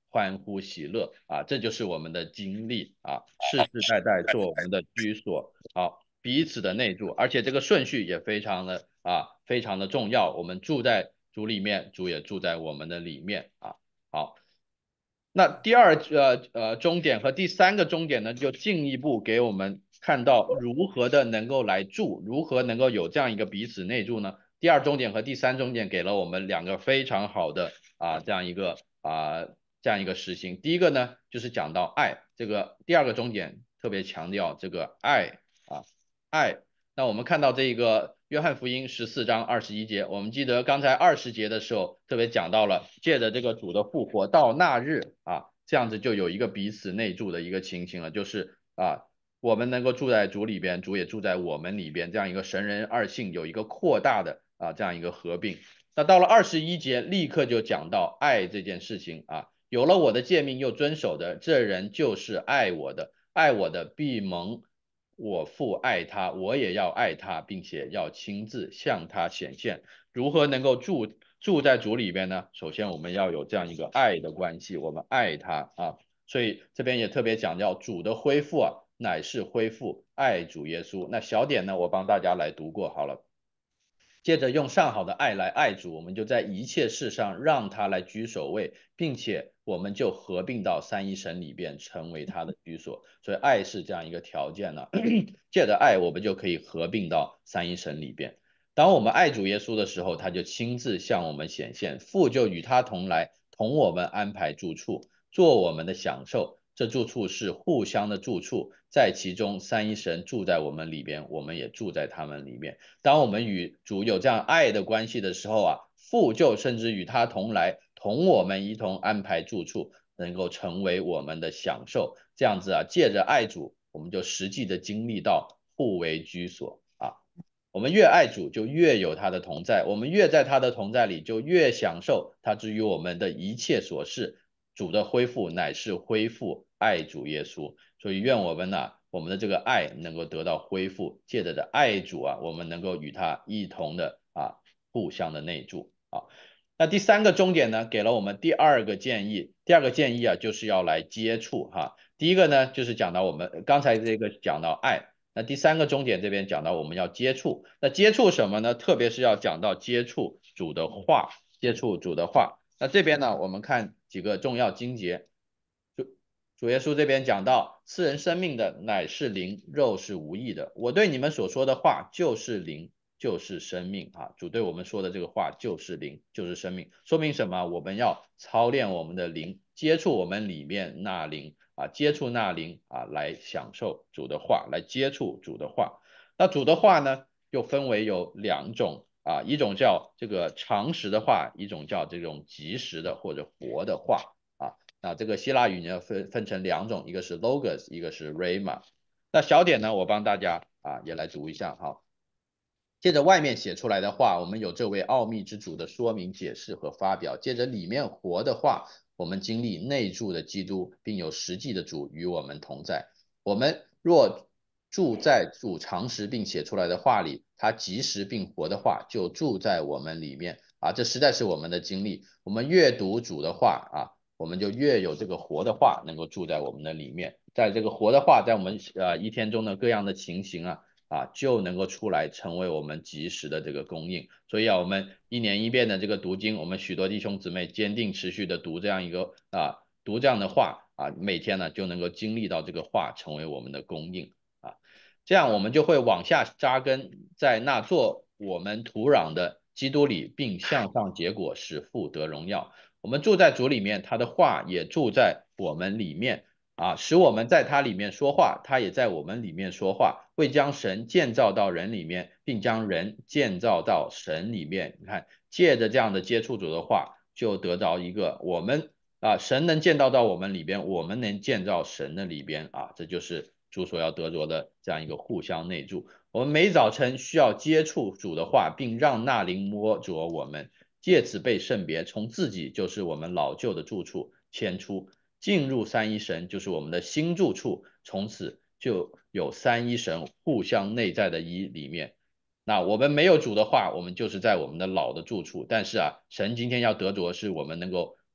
欢呼喜乐啊，这就是我们的经历啊，世世代代做我们的居所，好，彼此的内住，而且这个顺序也非常的重要，我们住在主里面，主也住在我们的里面啊，好。那第二终点和第三个终点呢，就进一步给我们看到如何的能够来住，如何能够有这样一个彼此内住呢？第二终点和第三终点给了我们两个非常好的这样一个实行。第一个呢，就是讲到爱，这个第二个终点特别强调这个爱。那我们看到这个约翰福音14章21节，我们记得刚才20节的时候特别讲到了，借着这个主的复活到那日这样子就有一个彼此内住的一个情形了，就是我们能够住在主里边，主也住在我们里边，这样一个神人二性有一个扩大的这样一个合并。那到了21节，立刻就讲到爱这件事情有了我的诫命又遵守的，这人就是爱我的，爱我的必蒙我父爱他，我也要爱他，并且要亲自向他显现。如何能够住在主里边呢？首先我们要有这样一个爱的关系，我们爱他所以这边也特别强调主的恢复乃是恢复爱主耶稣。那小点呢，我帮大家来读过好了。接着用上好的爱来爱主，我们就在一切事上让他来居首位，并且我们就合并到三一神里边，成为他的居所。所以爱是这样一个条件呢，借着爱我们就可以合并到三一神里边。当我们爱主耶稣的时候，他就亲自向我们显现，父就与他同来，同我们安排住处，做我们的享受。这住处是互相的住处，在其中三一神住在我们里边，我们也住在他们里面。当我们与主有这样爱的关系的时候父就甚至与他同来，同我们一同安排住处，能够成为我们的享受。这样子借着爱主，我们就实际的经历到互为居所我们越爱主，就越有他的同在；我们越在他的同在里，就越享受他至于我们的一切所事。主的恢复乃是恢复爱主耶稣，所以愿我们我们的这个爱能够得到恢复，借着爱主我们能够与他一同的互相的内住那第三个终点呢，给了我们第二个建议。第二个建议就是要来接触第一个呢，就是讲到我们刚才这个讲到爱。那第三个终点这边讲到我们要接触，那接触什么呢？特别是要讲到接触主的话，接触主的话。那这边呢，我们看几个重要经节。主耶稣这边讲到，赐人生命的乃是灵，肉是无益的。我对你们所说的话就是灵，就是生命主对我们说的这个话就是灵，就是生命。说明什么？我们要操练我们的灵，接触我们里面那灵接触那灵来享受主的话，来接触主的话。那主的话呢，又分为有两种一种叫这个常识的话，一种叫这种即时的或者活的话那这个希腊语呢分成两种，一个是 logos， 一个是 rhema。那小点呢，我帮大家也来读一下接着外面写出来的话，我们有这位奥秘之主的说明、解释和发表；接着里面活的话，我们经历内住的基督，并有实际的主与我们同在。我们若住在主常识并写出来的话里，他即时并活的话就住在我们里面这实在是我们的经历。我们越读主的话我们就越有这个活的话能够住在我们的里面。在这个活的话，在我们一天中的各样的情形就能够出来成为我们及时的这个供应。所以我们一年一遍的这个读经，我们许多弟兄姊妹坚定持续的读这样一个读这样的话每天呢就能够经历到这个话成为我们的供应这样我们就会往下扎根在那做我们土壤的基督里，并向上结果，使父得荣耀。我们住在主里面，他的话也住在我们里面使我们在他里面说话，他也在我们里面说话，会将神建造到人里面，并将人建造到神里面。你看，借着这样的接触主的话，就得着一个我们神能建造到我们里边，我们能建造神的里边这就是主所要得着的这样一个互相内住。我们每早晨需要接触主的话，并让那灵摸着我们，借此被圣别，从自己就是我们老旧的住处迁出，进入三一神就是我们的新住处，从此就有三一神互相内在的一里面。那我们没有主的话，我们就是在我们的老的住处，但是神今天要得着是我们能够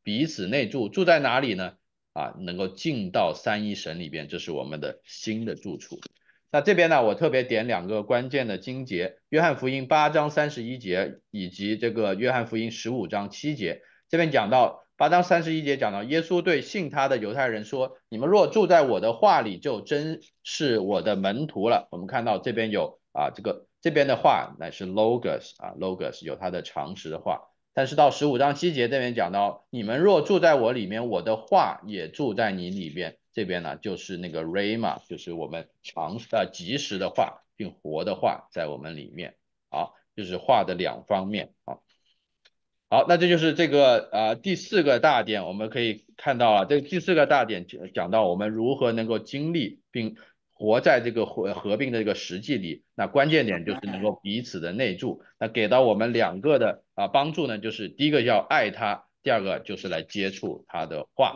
彼此内住，住在哪里呢？能够进到三一神里边，这是我们的新的住处。那这边呢，我特别点2个关键的经节，约翰福音8章31节以及这个约翰福音15章7节。这边讲到8章31节讲到，耶稣对信他的犹太人说：“你们若住在我的话里，就真是我的门徒了。”我们看到这边有这边的话乃是 logos 有它的常识的话。但是到15章7节这边讲到，你们若住在我里面，我的话也住在你里面。这边呢就是那个 rhema， 就是我们即时的话并活的话在我们里面。好，就是话的2方面。好，那这就是这个第4个大点，我们可以看到啊，这个第4个大点讲到我们如何能够经历并活在这个合并的这个实际里。那关键点就是能够彼此的内住。那给到我们2个的帮助呢，就是第一个要爱他，第2个就是来接触他的话。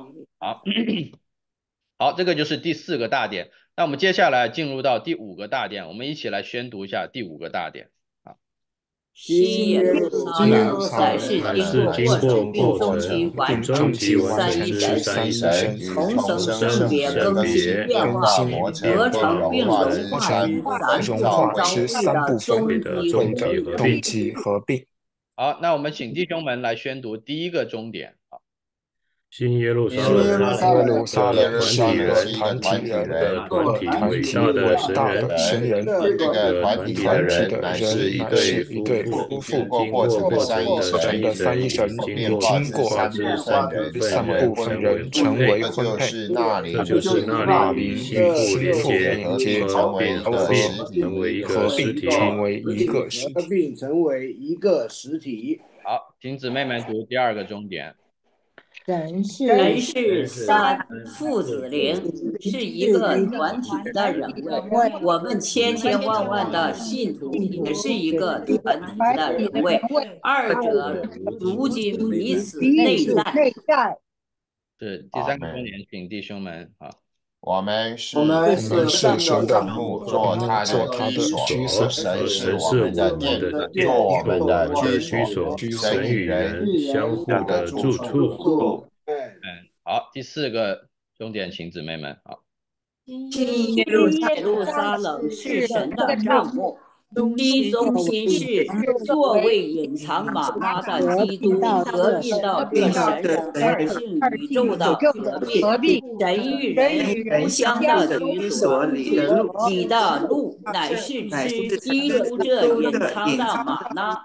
好，这个就是第4个大点。那我们接下来进入到第5个大点，我们一起来宣读一下第5个大点。 新耶路撒冷乃是经过过程并终极完成之三一神，重生圣别更新变化合成并融化之3部分的终极合并。 好，那我们请弟兄们来宣读第1个终点。 新耶路撒冷是一个团体人的团体，伟大的神人， 这个团体的人乃是一对夫妇，经过过程的三一神，经过3部分人成为婚配， 这就是那灵心腹连接合并成为一个实体。 好，请姊妹们读第2个终点。 神是三父子灵，是一个团体的人位。我们千万的信徒也是一个团体的人位，2者如今彼此内在。 是第3个终点，请弟兄们我们是神的木，做他的居所，和神是我们的殿，做我们的居所，神与人相互的住处。 好，第4个终点，请姊妹们新耶路撒冷是神的帐幕，其中心是作为隐藏玛纳的基督，合并到对神人2性宇宙的合并，人与人互相的居所里的路，乃是吃基督这隐藏的玛纳。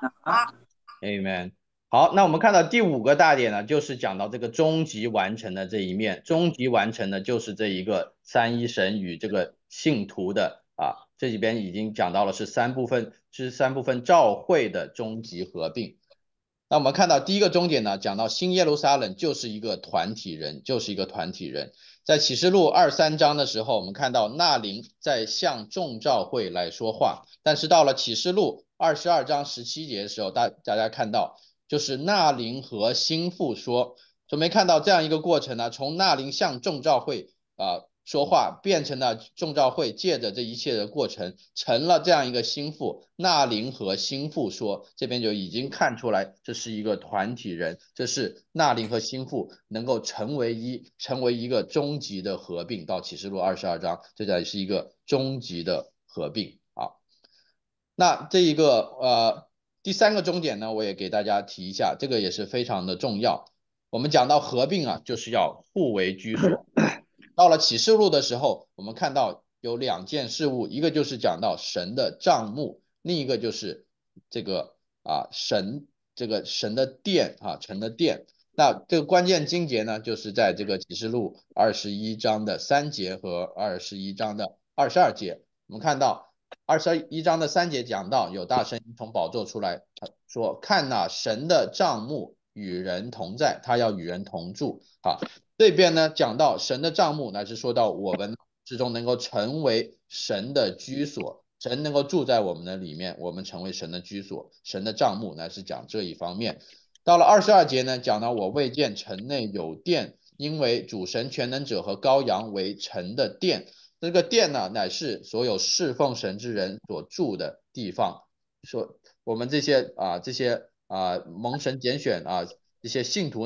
Amen。好，那我们看到第5个大点呢，就是讲到这个终极完成的这一面。终极完成的就是这一个三一神与这个信徒的这里边已经讲到了是3部分召会的终极合并。那我们看到第1个终点呢，讲到新耶路撒冷就是一个团体人，在启示录23章的时候，我们看到那灵在向众召会来说话，但是到了启示录22章17节的时候，大家看到就是那灵和心腹说，就没看到这样一个过程呢，从那灵向众召会说话，变成了众召会借着这一切的过程，成了这样一个心腹。那灵和心腹说，这边就已经看出来这是一个团体人，这是那灵和心腹能够成为一个终极的合并。到启示录22章，这才是一个终极的合并。那这一个第3个终点呢，我也给大家提一下，这个也是非常的重要。我们讲到合并就是要互为居所。到了启示录的时候，我们看到有2件事物，一个就是讲到神的帐幕，另一个就是这个神的殿神的殿。那这个关键经节呢，就是在这个启示录21章的3节和21章的22节。我们看到21章的3节讲到，有大声音从宝座出来说，看神的帐幕与人同在，他要与人同住。这边呢讲到神的帐幕，乃是说到我们之中能够成为神的居所，神能够住在我们的里面，我们成为神的居所，神的帐幕乃是讲这一方面。到了22节呢，讲到我未见城内有殿，因为主神全能者和羔羊为城的殿。这个殿呢，乃是所有侍奉神之人所住的地方。说我们这些蒙神拣选这些信徒呢，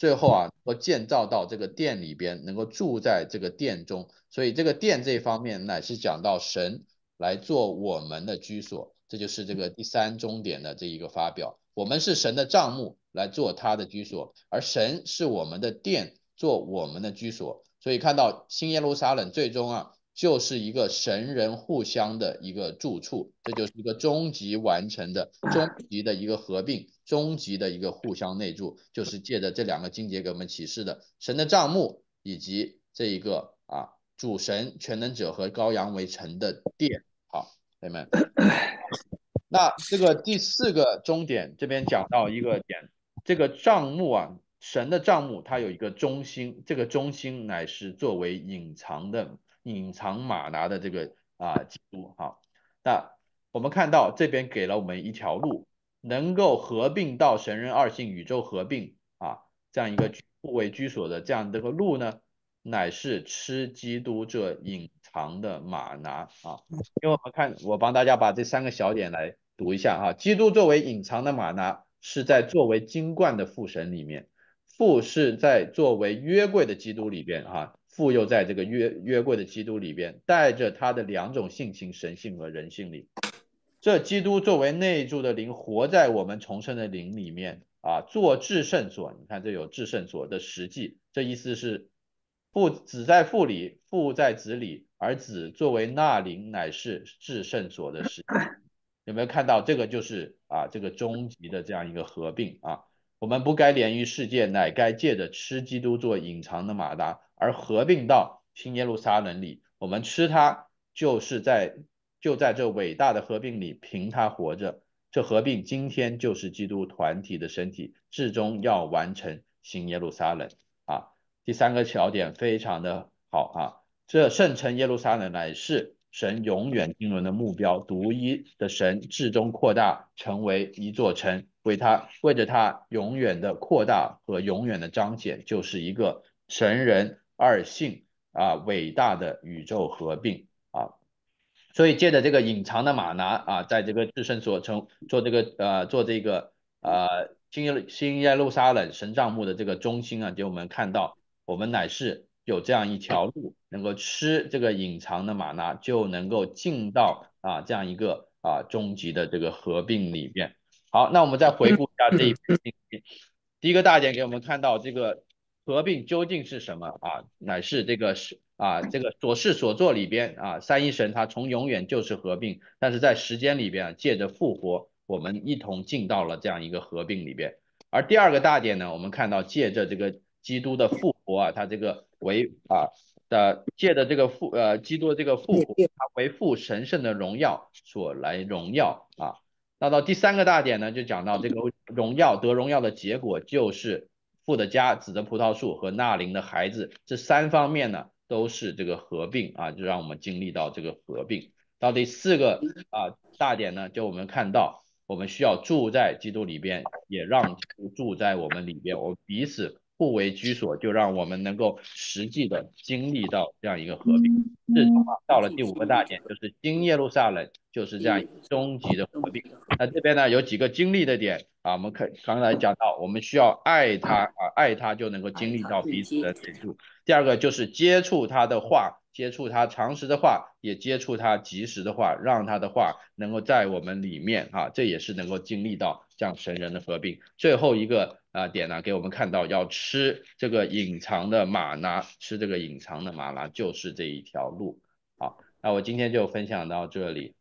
最后啊，能够建造到这个殿里边，能够住在这个殿中。所以这个殿这一方面乃是讲到神来做我们的居所，这就是这个第3中点的这一个发表。我们是神的帐幕来做他的居所，而神是我们的殿，做我们的居所。所以看到新耶路撒冷最终啊，就是一个神人互相的一个住处，这就是一个终极完成的、终极的一个合并、终极的一个互相内住，就是借着这2个经节给我们启示的神的帐幕以及这一个主神全能者和羔羊为城的殿。好，朋友们。那这个第4个中点这边讲到一个点，这个帐幕啊，神的帐幕它有一个中心，这个中心乃是作为隐藏玛拿的这个基督。好，那我们看到这边给了我们一条路，能够合并到神人二性宇宙合并这样一个互为居所的这样的一个路呢，乃是吃基督这隐藏的玛拿因为我帮大家把这3个小点来读一下基督作为隐藏的玛拿，是在作为金冠的父神里面，父是在作为约柜的基督里边父又在这个约柜的基督里边，带着他的2种性情，神性和人性里。这基督作为内住的灵，活在我们重生的灵里面做至圣所。你看这有至圣所的实际，这意思是子在父里，父在子里，而子作为那灵，乃是至圣所的实际。有没有看到这个就是这个终极的这样一个合并我们不该连于世界，乃该借着吃基督做隐藏的玛拿，而合并到新耶路撒冷里。我们吃它就在这伟大的合并里凭它活着。这合并今天就是基督团体的身体，至终要完成新耶路撒冷第3个小点非常的好这圣城耶路撒冷乃是神永远经纶的目标，独一的神至终扩大成为一座城，为着他永远的扩大和永远的彰显，就是一个神人二性伟大的宇宙合并所以借着这个隐藏的玛拿在这个至圣所做这个新耶路撒冷神帐幕的这个中心给我们看到，我们乃是有这样一条路，能够吃这个隐藏的玛拿，就能够进到这样一个终极的这个合并里面。好，那我们再回顾一下这一篇信息。第一个大点给我们看到这个合并究竟是什么乃是这个这个所事所做里边三一神他从永远就是合并，但是在时间里边借着复活，我们一同进到了这样一个合并里边。而第2个大点呢，我们看到借着这个基督的复活他这个借着这个基督的这个复活，他为父神圣的荣耀所来荣耀那到第3个大点呢，就讲到这个得荣耀的结果就是父的家、子的葡萄树和那灵的孩子，这3方面呢都是这个合并就让我们经历到这个合并。到第4个大点呢，就我们看到我们需要住在基督里边，也让基督住在我们里边，我们彼此互为居所，就让我们能够实际的经历到这样一个合并。至终到了第5个大点，就是新耶路撒冷就是这样终极的合并。那这边呢有几个经历的点我们刚才讲到，我们需要爱他爱他就能够经历到彼此的内住。第2个就是接触他的话，接触他常识的话，也接触他及时的话，让他的话能够在我们里面这也是能够经历到这样神人的合并。最后一个点呢，给我们看到要吃这个隐藏的玛拿，吃这个隐藏的玛拿就是这一条路。好，那我今天就分享到这里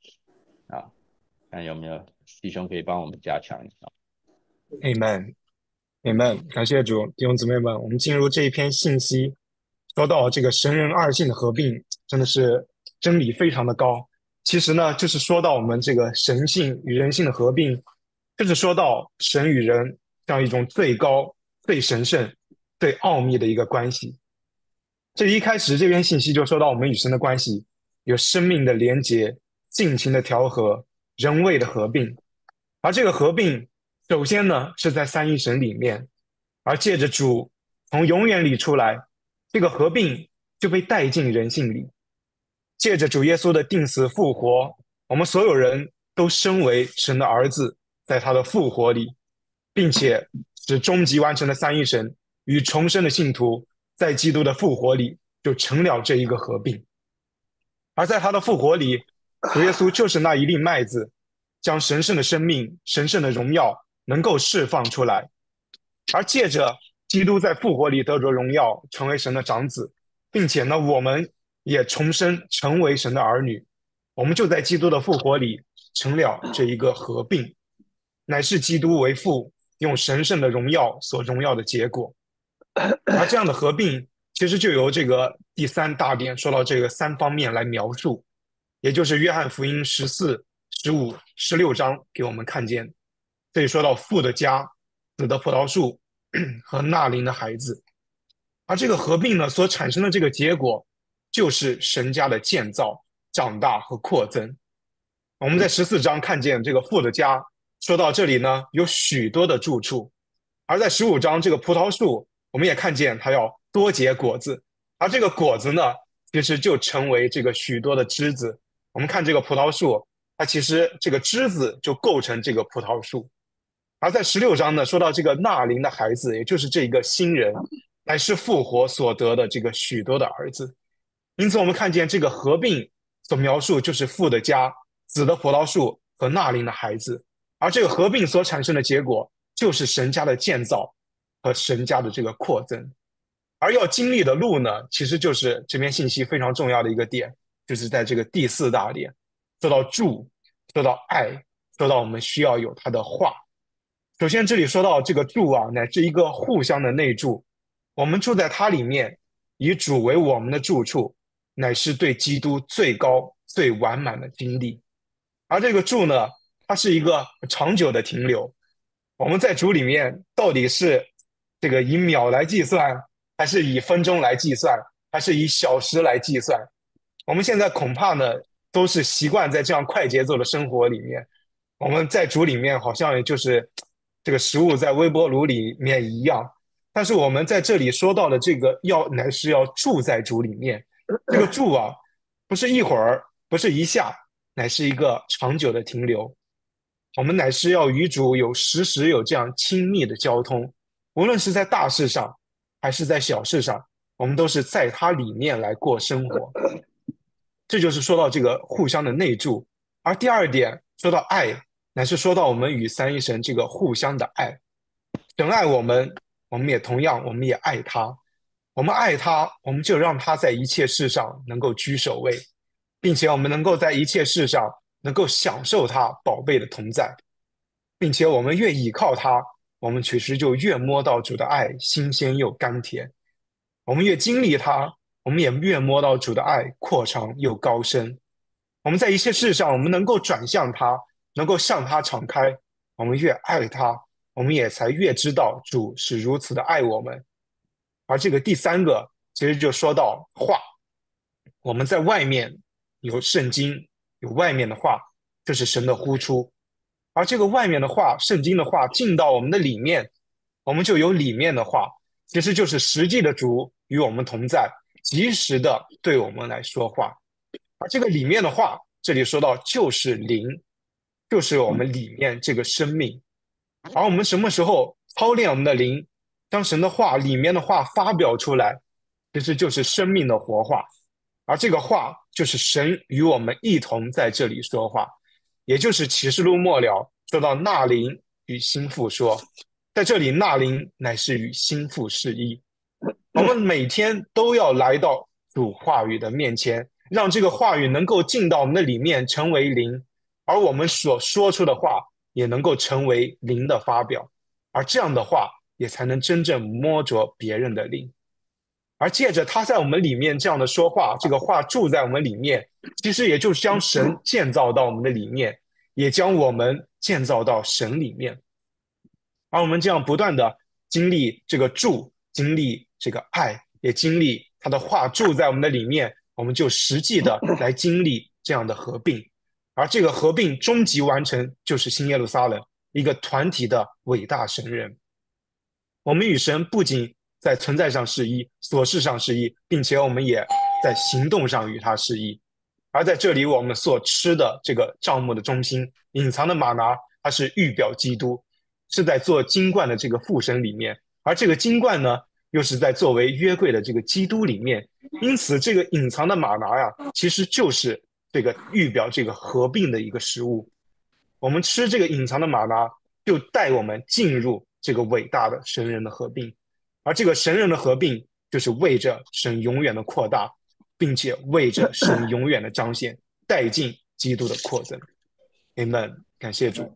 看有没有弟兄可以帮我们加强一下。 Amen，感谢主。弟兄姊妹们，我们进入这一篇信息，说到这个神人二性的合并，真的是真理非常的高。其实呢，就是说到我们这个神性与人性的合并，就是说到神与人这样一种最高、最神圣、最奥秘的一个关系。这一开始这篇信息就说到我们与神的关系，有生命的连结、性情的调和、人位的合并。而这个合并首先呢是在三一神里面，而借着主从永远里出来，这个合并就被带进人性里。借着主耶稣的定死复活，我们所有人都身为神的儿子，在他的复活里，并且使终极完成的三一神与重生的信徒在基督的复活里就成了这一个合并。而在他的复活里，主耶稣就是那一粒麦子，将神圣的生命、神圣的荣耀能够释放出来。而借着基督在复活里得着荣耀，成为神的长子，并且呢，我们也重生成为神的儿女，我们就在基督的复活里成了这一个合并，乃是基督为父用神圣的荣耀所荣耀的结果。而这样的合并其实就由这个第三大点说到这个3方面来描述，也就是约翰福音14、15、16章给我们看见。这里说到父的家、子的葡萄树和纳灵的孩子。而这个合并呢，所产生的这个结果就是神家的建造、长大和扩增。我们在14章看见这个父的家，说到这里呢，有许多的住处。而在15章这个葡萄树，我们也看见它要多结果子，而这个果子呢，其实就成为这个许多的枝子。我们看这个葡萄树，它其实这个枝子就构成这个葡萄树。而在16章呢，说到这个纳灵的孩子，也就是这个新人，乃是复活所得的这个许多的儿子。因此我们看见这个合并所描述就是父的家、子的葡萄树和纳灵的孩子，而这个合并所产生的结果就是神家的建造和神家的这个扩增。而要经历的路呢，其实就是这篇信息非常重要的一个点，就是在这个第4大点，说到住，说到爱，说到我们需要有他的话。首先这里说到这个住啊，乃是一个互相的内住，我们住在它里面，以主为我们的住处，乃是对基督最高最完满的经历。而这个住呢，它是一个长久的停留。我们在主里面到底是这个以秒来计算，还是以分钟来计算，还是以小时来计算？我们现在恐怕呢都是习惯在这样快节奏的生活里面，我们在主里面好像也就是这个食物在微波炉里面一样。但是我们在这里说到的这个乃是要住在主里面，这个住啊，不是一会儿，不是一下，乃是一个长久的停留。我们乃是要与主时时有这样亲密的交通，无论是在大事上还是在小事上，我们都是在它里面来过生活。这就是说到这个互相的内住。而第2点说到爱，乃是说到我们与三一神这个互相的爱。神爱我们，我们也同样，我们也爱他。我们爱他，我们就让他在一切事上能够居首位，并且我们能够在一切事上能够享受他宝贝的同在，并且我们越倚靠他，我们其实就越摸到主的爱新鲜又甘甜。我们越经历他，我们也越摸到主的爱扩长又高深。我们在一切事上，我们能够转向他，能够向他敞开。我们越爱他，我们也才越知道主是如此的爱我们。而这个第3个其实就说到话，我们在外面有圣经，有外面的话，就是神的呼出。而这个外面的话，圣经的话进到我们的里面，我们就有里面的话，其实就是实际的主与我们同在，及时的对我们来说话。而这个里面的话，这里说到就是灵，就是我们里面这个生命。而我们什么时候操练我们的灵，将神的话里面的话发表出来，其实就是生命的活化。而这个话就是神与我们一同在这里说话，也就是启示录末了说到那灵与心腹说，在这里那灵乃是与心腹是一。我们每天都要来到主话语的面前，让这个话语能够进到我们的里面，成为灵，而我们所说出的话也能够成为灵的发表，而这样的话也才能真正摸着别人的灵。而借着他在我们里面这样的说话，这个话住在我们里面，其实也就是将神建造到我们的里面，也将我们建造到神里面。而我们这样不断的经历这个住，经历这个爱，也经历他的话住在我们的里面，我们就实际的来经历这样的合并。而这个合并终极完成就是新耶路撒冷，一个团体的伟大神人。我们与神不仅在存在上是一，所事上是一，并且我们也在行动上与他是一。而在这里我们所吃的这个帐幕的中心隐藏的玛拿，它是预表基督， 是在做金冠的这个父神里面，而这个金冠呢，又是在作为约柜的这个基督里面。因此，这个隐藏的玛拿呀，其实就是这个预表这个合并的一个食物。我们吃这个隐藏的玛拿，就带我们进入这个伟大的神人的合并，而这个神人的合并，就是为着神永远的扩大，并且为着神永远的彰显，带进基督的扩增。Amen， 感谢主。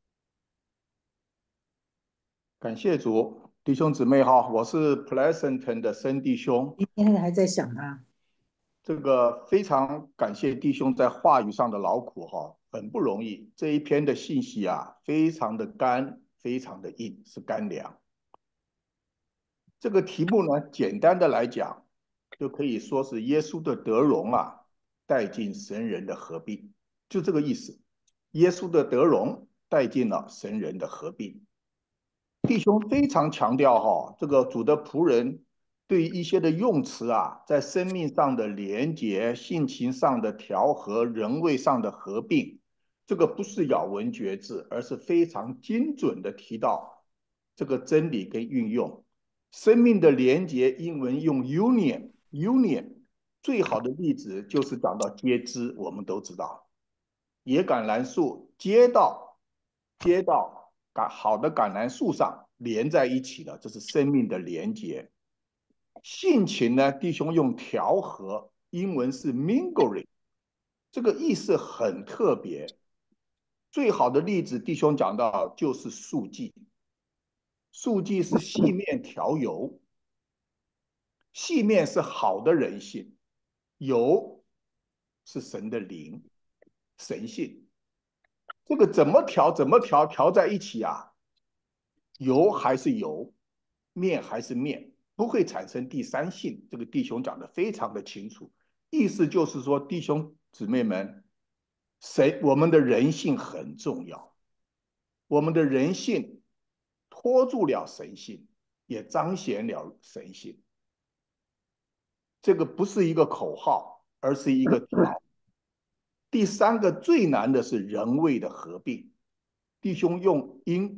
感谢主，弟兄姊妹好，我是 Pleasanton 的森弟兄。 今天还在想啊， 这个非常感谢弟兄在话语上的劳苦哈，很不容易。这一篇的信息啊，非常的干，非常的硬，是干粮。这个题目呢，简单的来讲，就可以说是耶稣的得荣啊，带进神人的合并，就这个意思。耶稣的得荣带进了神人的合并。弟兄非常强调哈，这个主的仆人对于一些的用词啊，在生命上的连结、性情上的调和、人位上的合并，这个不是咬文嚼字，而是非常精准的提到这个真理跟运用。生命的连结，英文用 union， 最好的例子就是讲到接枝，我们都知道，野橄榄树接到好的橄榄树上连在一起的，这是生命的连结。性情呢，弟兄用调和，英文是 mingling， 这个意思很特别。最好的例子，弟兄讲到就是素祭。素祭是细面调油，细面是好的人性，油是神的灵，神性。这个怎么调调在一起啊？油还是油，面还是面，不会产生第三性。这个弟兄讲的非常的清楚，意思就是说，弟兄姊妹们，我们的人性很重要，我们的人性托住了神性，也彰显了神性。这个不是一个口号，而是一个条。第三个最难的是人位的合并，弟兄用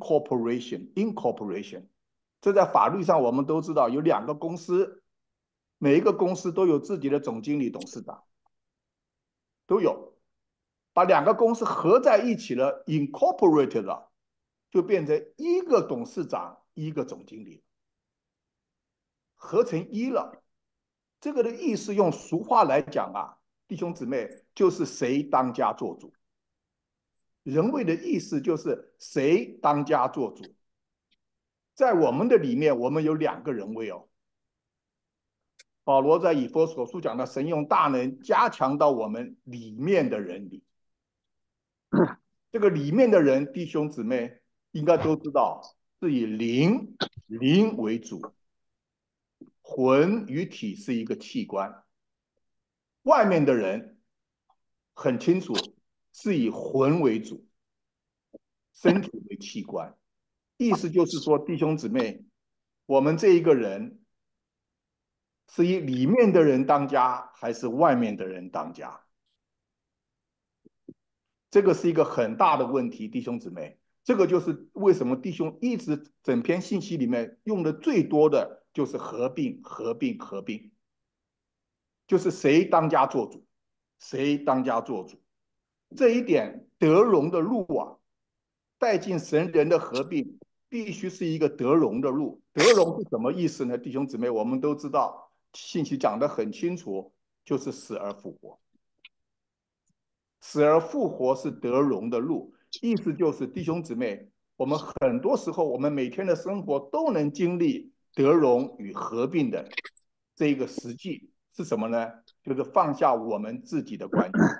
incorporation， 这在法律上我们都知道，有两个公司，每一个公司都有自己的总经理、董事长，都有，把两个公司合在一起了 ，incorporated 了，就变成一个董事长，一个总经理，合成一了。这个的意思用俗话来讲啊，弟兄姊妹，就是谁当家做主。人位的意思就是谁当家做主。在我们的里面，我们有两个人位哦。保罗在以弗所书讲的，神用大能加强到我们里面的人里。这个里面的人，弟兄姊妹应该都知道，是以灵为主，魂与体是一个器官。外面的人很清楚，是以魂为主，身体为器官。意思就是说，弟兄姊妹，我们这一个人是以里面的人当家，还是外面的人当家？这个是一个很大的问题，弟兄姊妹。这个就是为什么弟兄一直整篇信息里面用的最多的就是合并，就是谁当家做主，谁当家做主。这一点得荣的路啊，带进神人的合并，必须是一个得荣的路。得荣是什么意思呢？弟兄姊妹，我们都知道，信息讲得很清楚，就是死而复活。死而复活是得荣的路，意思就是弟兄姊妹，我们很多时候，我们每天的生活都能经历得荣与合并的这个实际是什么呢？就是放下我们自己的观念，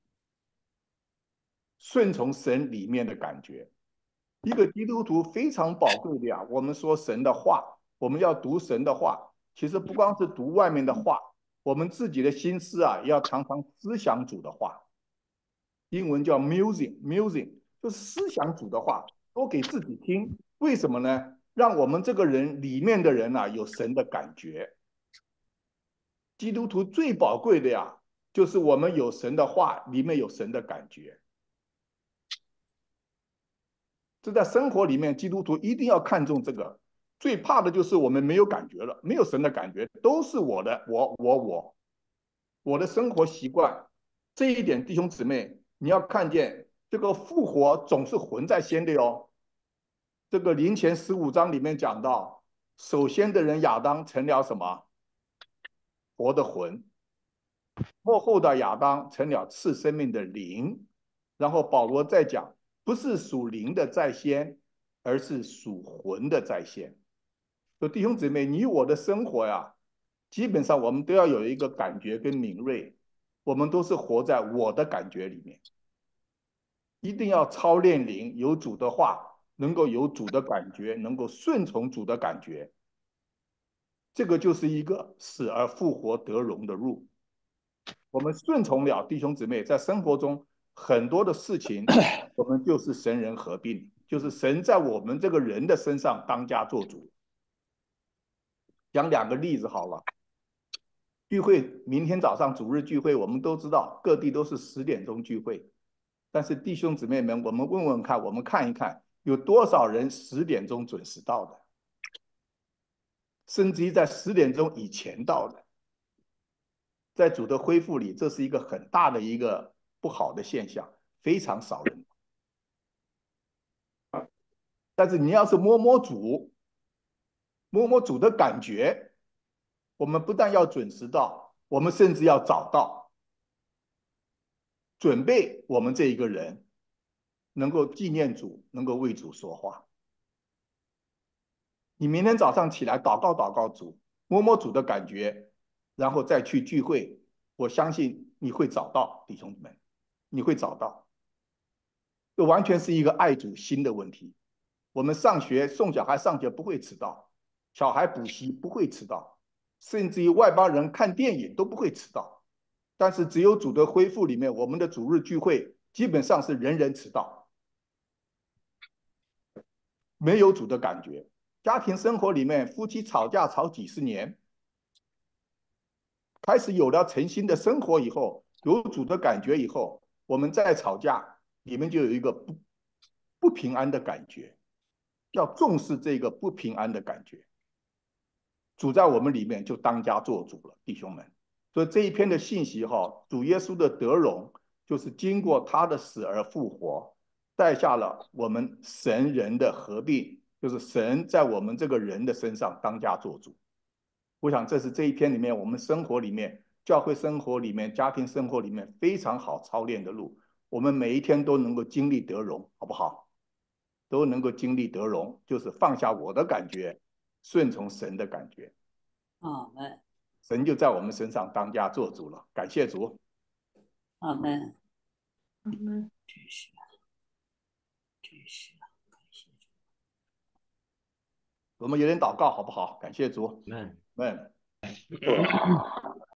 顺从神里面的感觉。一个基督徒非常宝贵的呀，我们说神的话，我们要读神的话，其实不光是读外面的话，我们自己的心思啊，要常常思想主的话。英文叫 musing， 就是思想主的话，多给自己听。为什么呢？让我们这个人里面的人啊，有神的感觉。基督徒最宝贵的呀，就是我们有神的话，里面有神的感觉。 这在生活里面，基督徒一定要看重这个。最怕的就是我们没有感觉了，没有神的感觉，都是我的，我的生活习惯。这一点，弟兄姊妹，你要看见这个复活总是魂在先的哟。这个林前15章里面讲到，首先的人亚当成了什么？活的魂。末后的亚当成了赐生命的灵。然后保罗再讲，不是属灵的在先，而是属魂的在先。所以弟兄姊妹，你我的生活呀，基本上我们都要有一个感觉跟敏锐，我们都是活在我的感觉里面。一定要操练灵，有主的话，能够有主的感觉，能够顺从主的感觉。这个就是一个死而复活得荣的路。我们顺从了，弟兄姊妹，在生活中很多的事情，我们就是神人合并，就是神在我们这个人的身上当家做主。讲2个例子好了。聚会，明天早上主日聚会，我们都知道各地都是10点钟聚会，但是弟兄姊妹们，我们问问看，我们看一看，有多少人10点钟准时到的，甚至于在10点钟以前到的。在主的恢复里，这是一个很大的一个不好的现象，非常少人。但是你要是摸摸主的感觉，我们不但要准时到，我们甚至要早到，准备我们这一个人能够纪念主，能够为主说话。你明天早上起来祷告主，摸摸主的感觉，然后再去聚会，我相信你会找到，弟兄们，你会找到。这完全是一个爱主心的问题。我们上学送小孩上学不会迟到，小孩补习不会迟到，甚至于外邦人看电影都不会迟到。但是只有主的恢复里面，我们的主日聚会基本上是人人迟到，没有主的感觉。家庭生活里面，夫妻吵架吵几十年，开始有了诚心的生活以后，有主的感觉以后，我们再吵架，里面就有一个不平安的感觉，要重视这个不平安的感觉。主在我们里面就当家做主了，弟兄们。所以这一篇的信息主耶稣的得荣，就是经过他的死而复活，带下了我们神人的合并，就是神在我们这个人的身上当家做主。我想这是这一篇里面我们生活里面、教会生活里面、家庭生活里面非常好操练的路，我们每一天都能够经历得荣，好不好？都能够经历得荣，就是放下我的感觉，顺从神的感觉。 阿们。 神就在我们身上当家做主了，感谢主。 阿们。 阿们。 真是啊，感谢主。 我们有点祷告好不好？感谢主。 阿们。 阿们。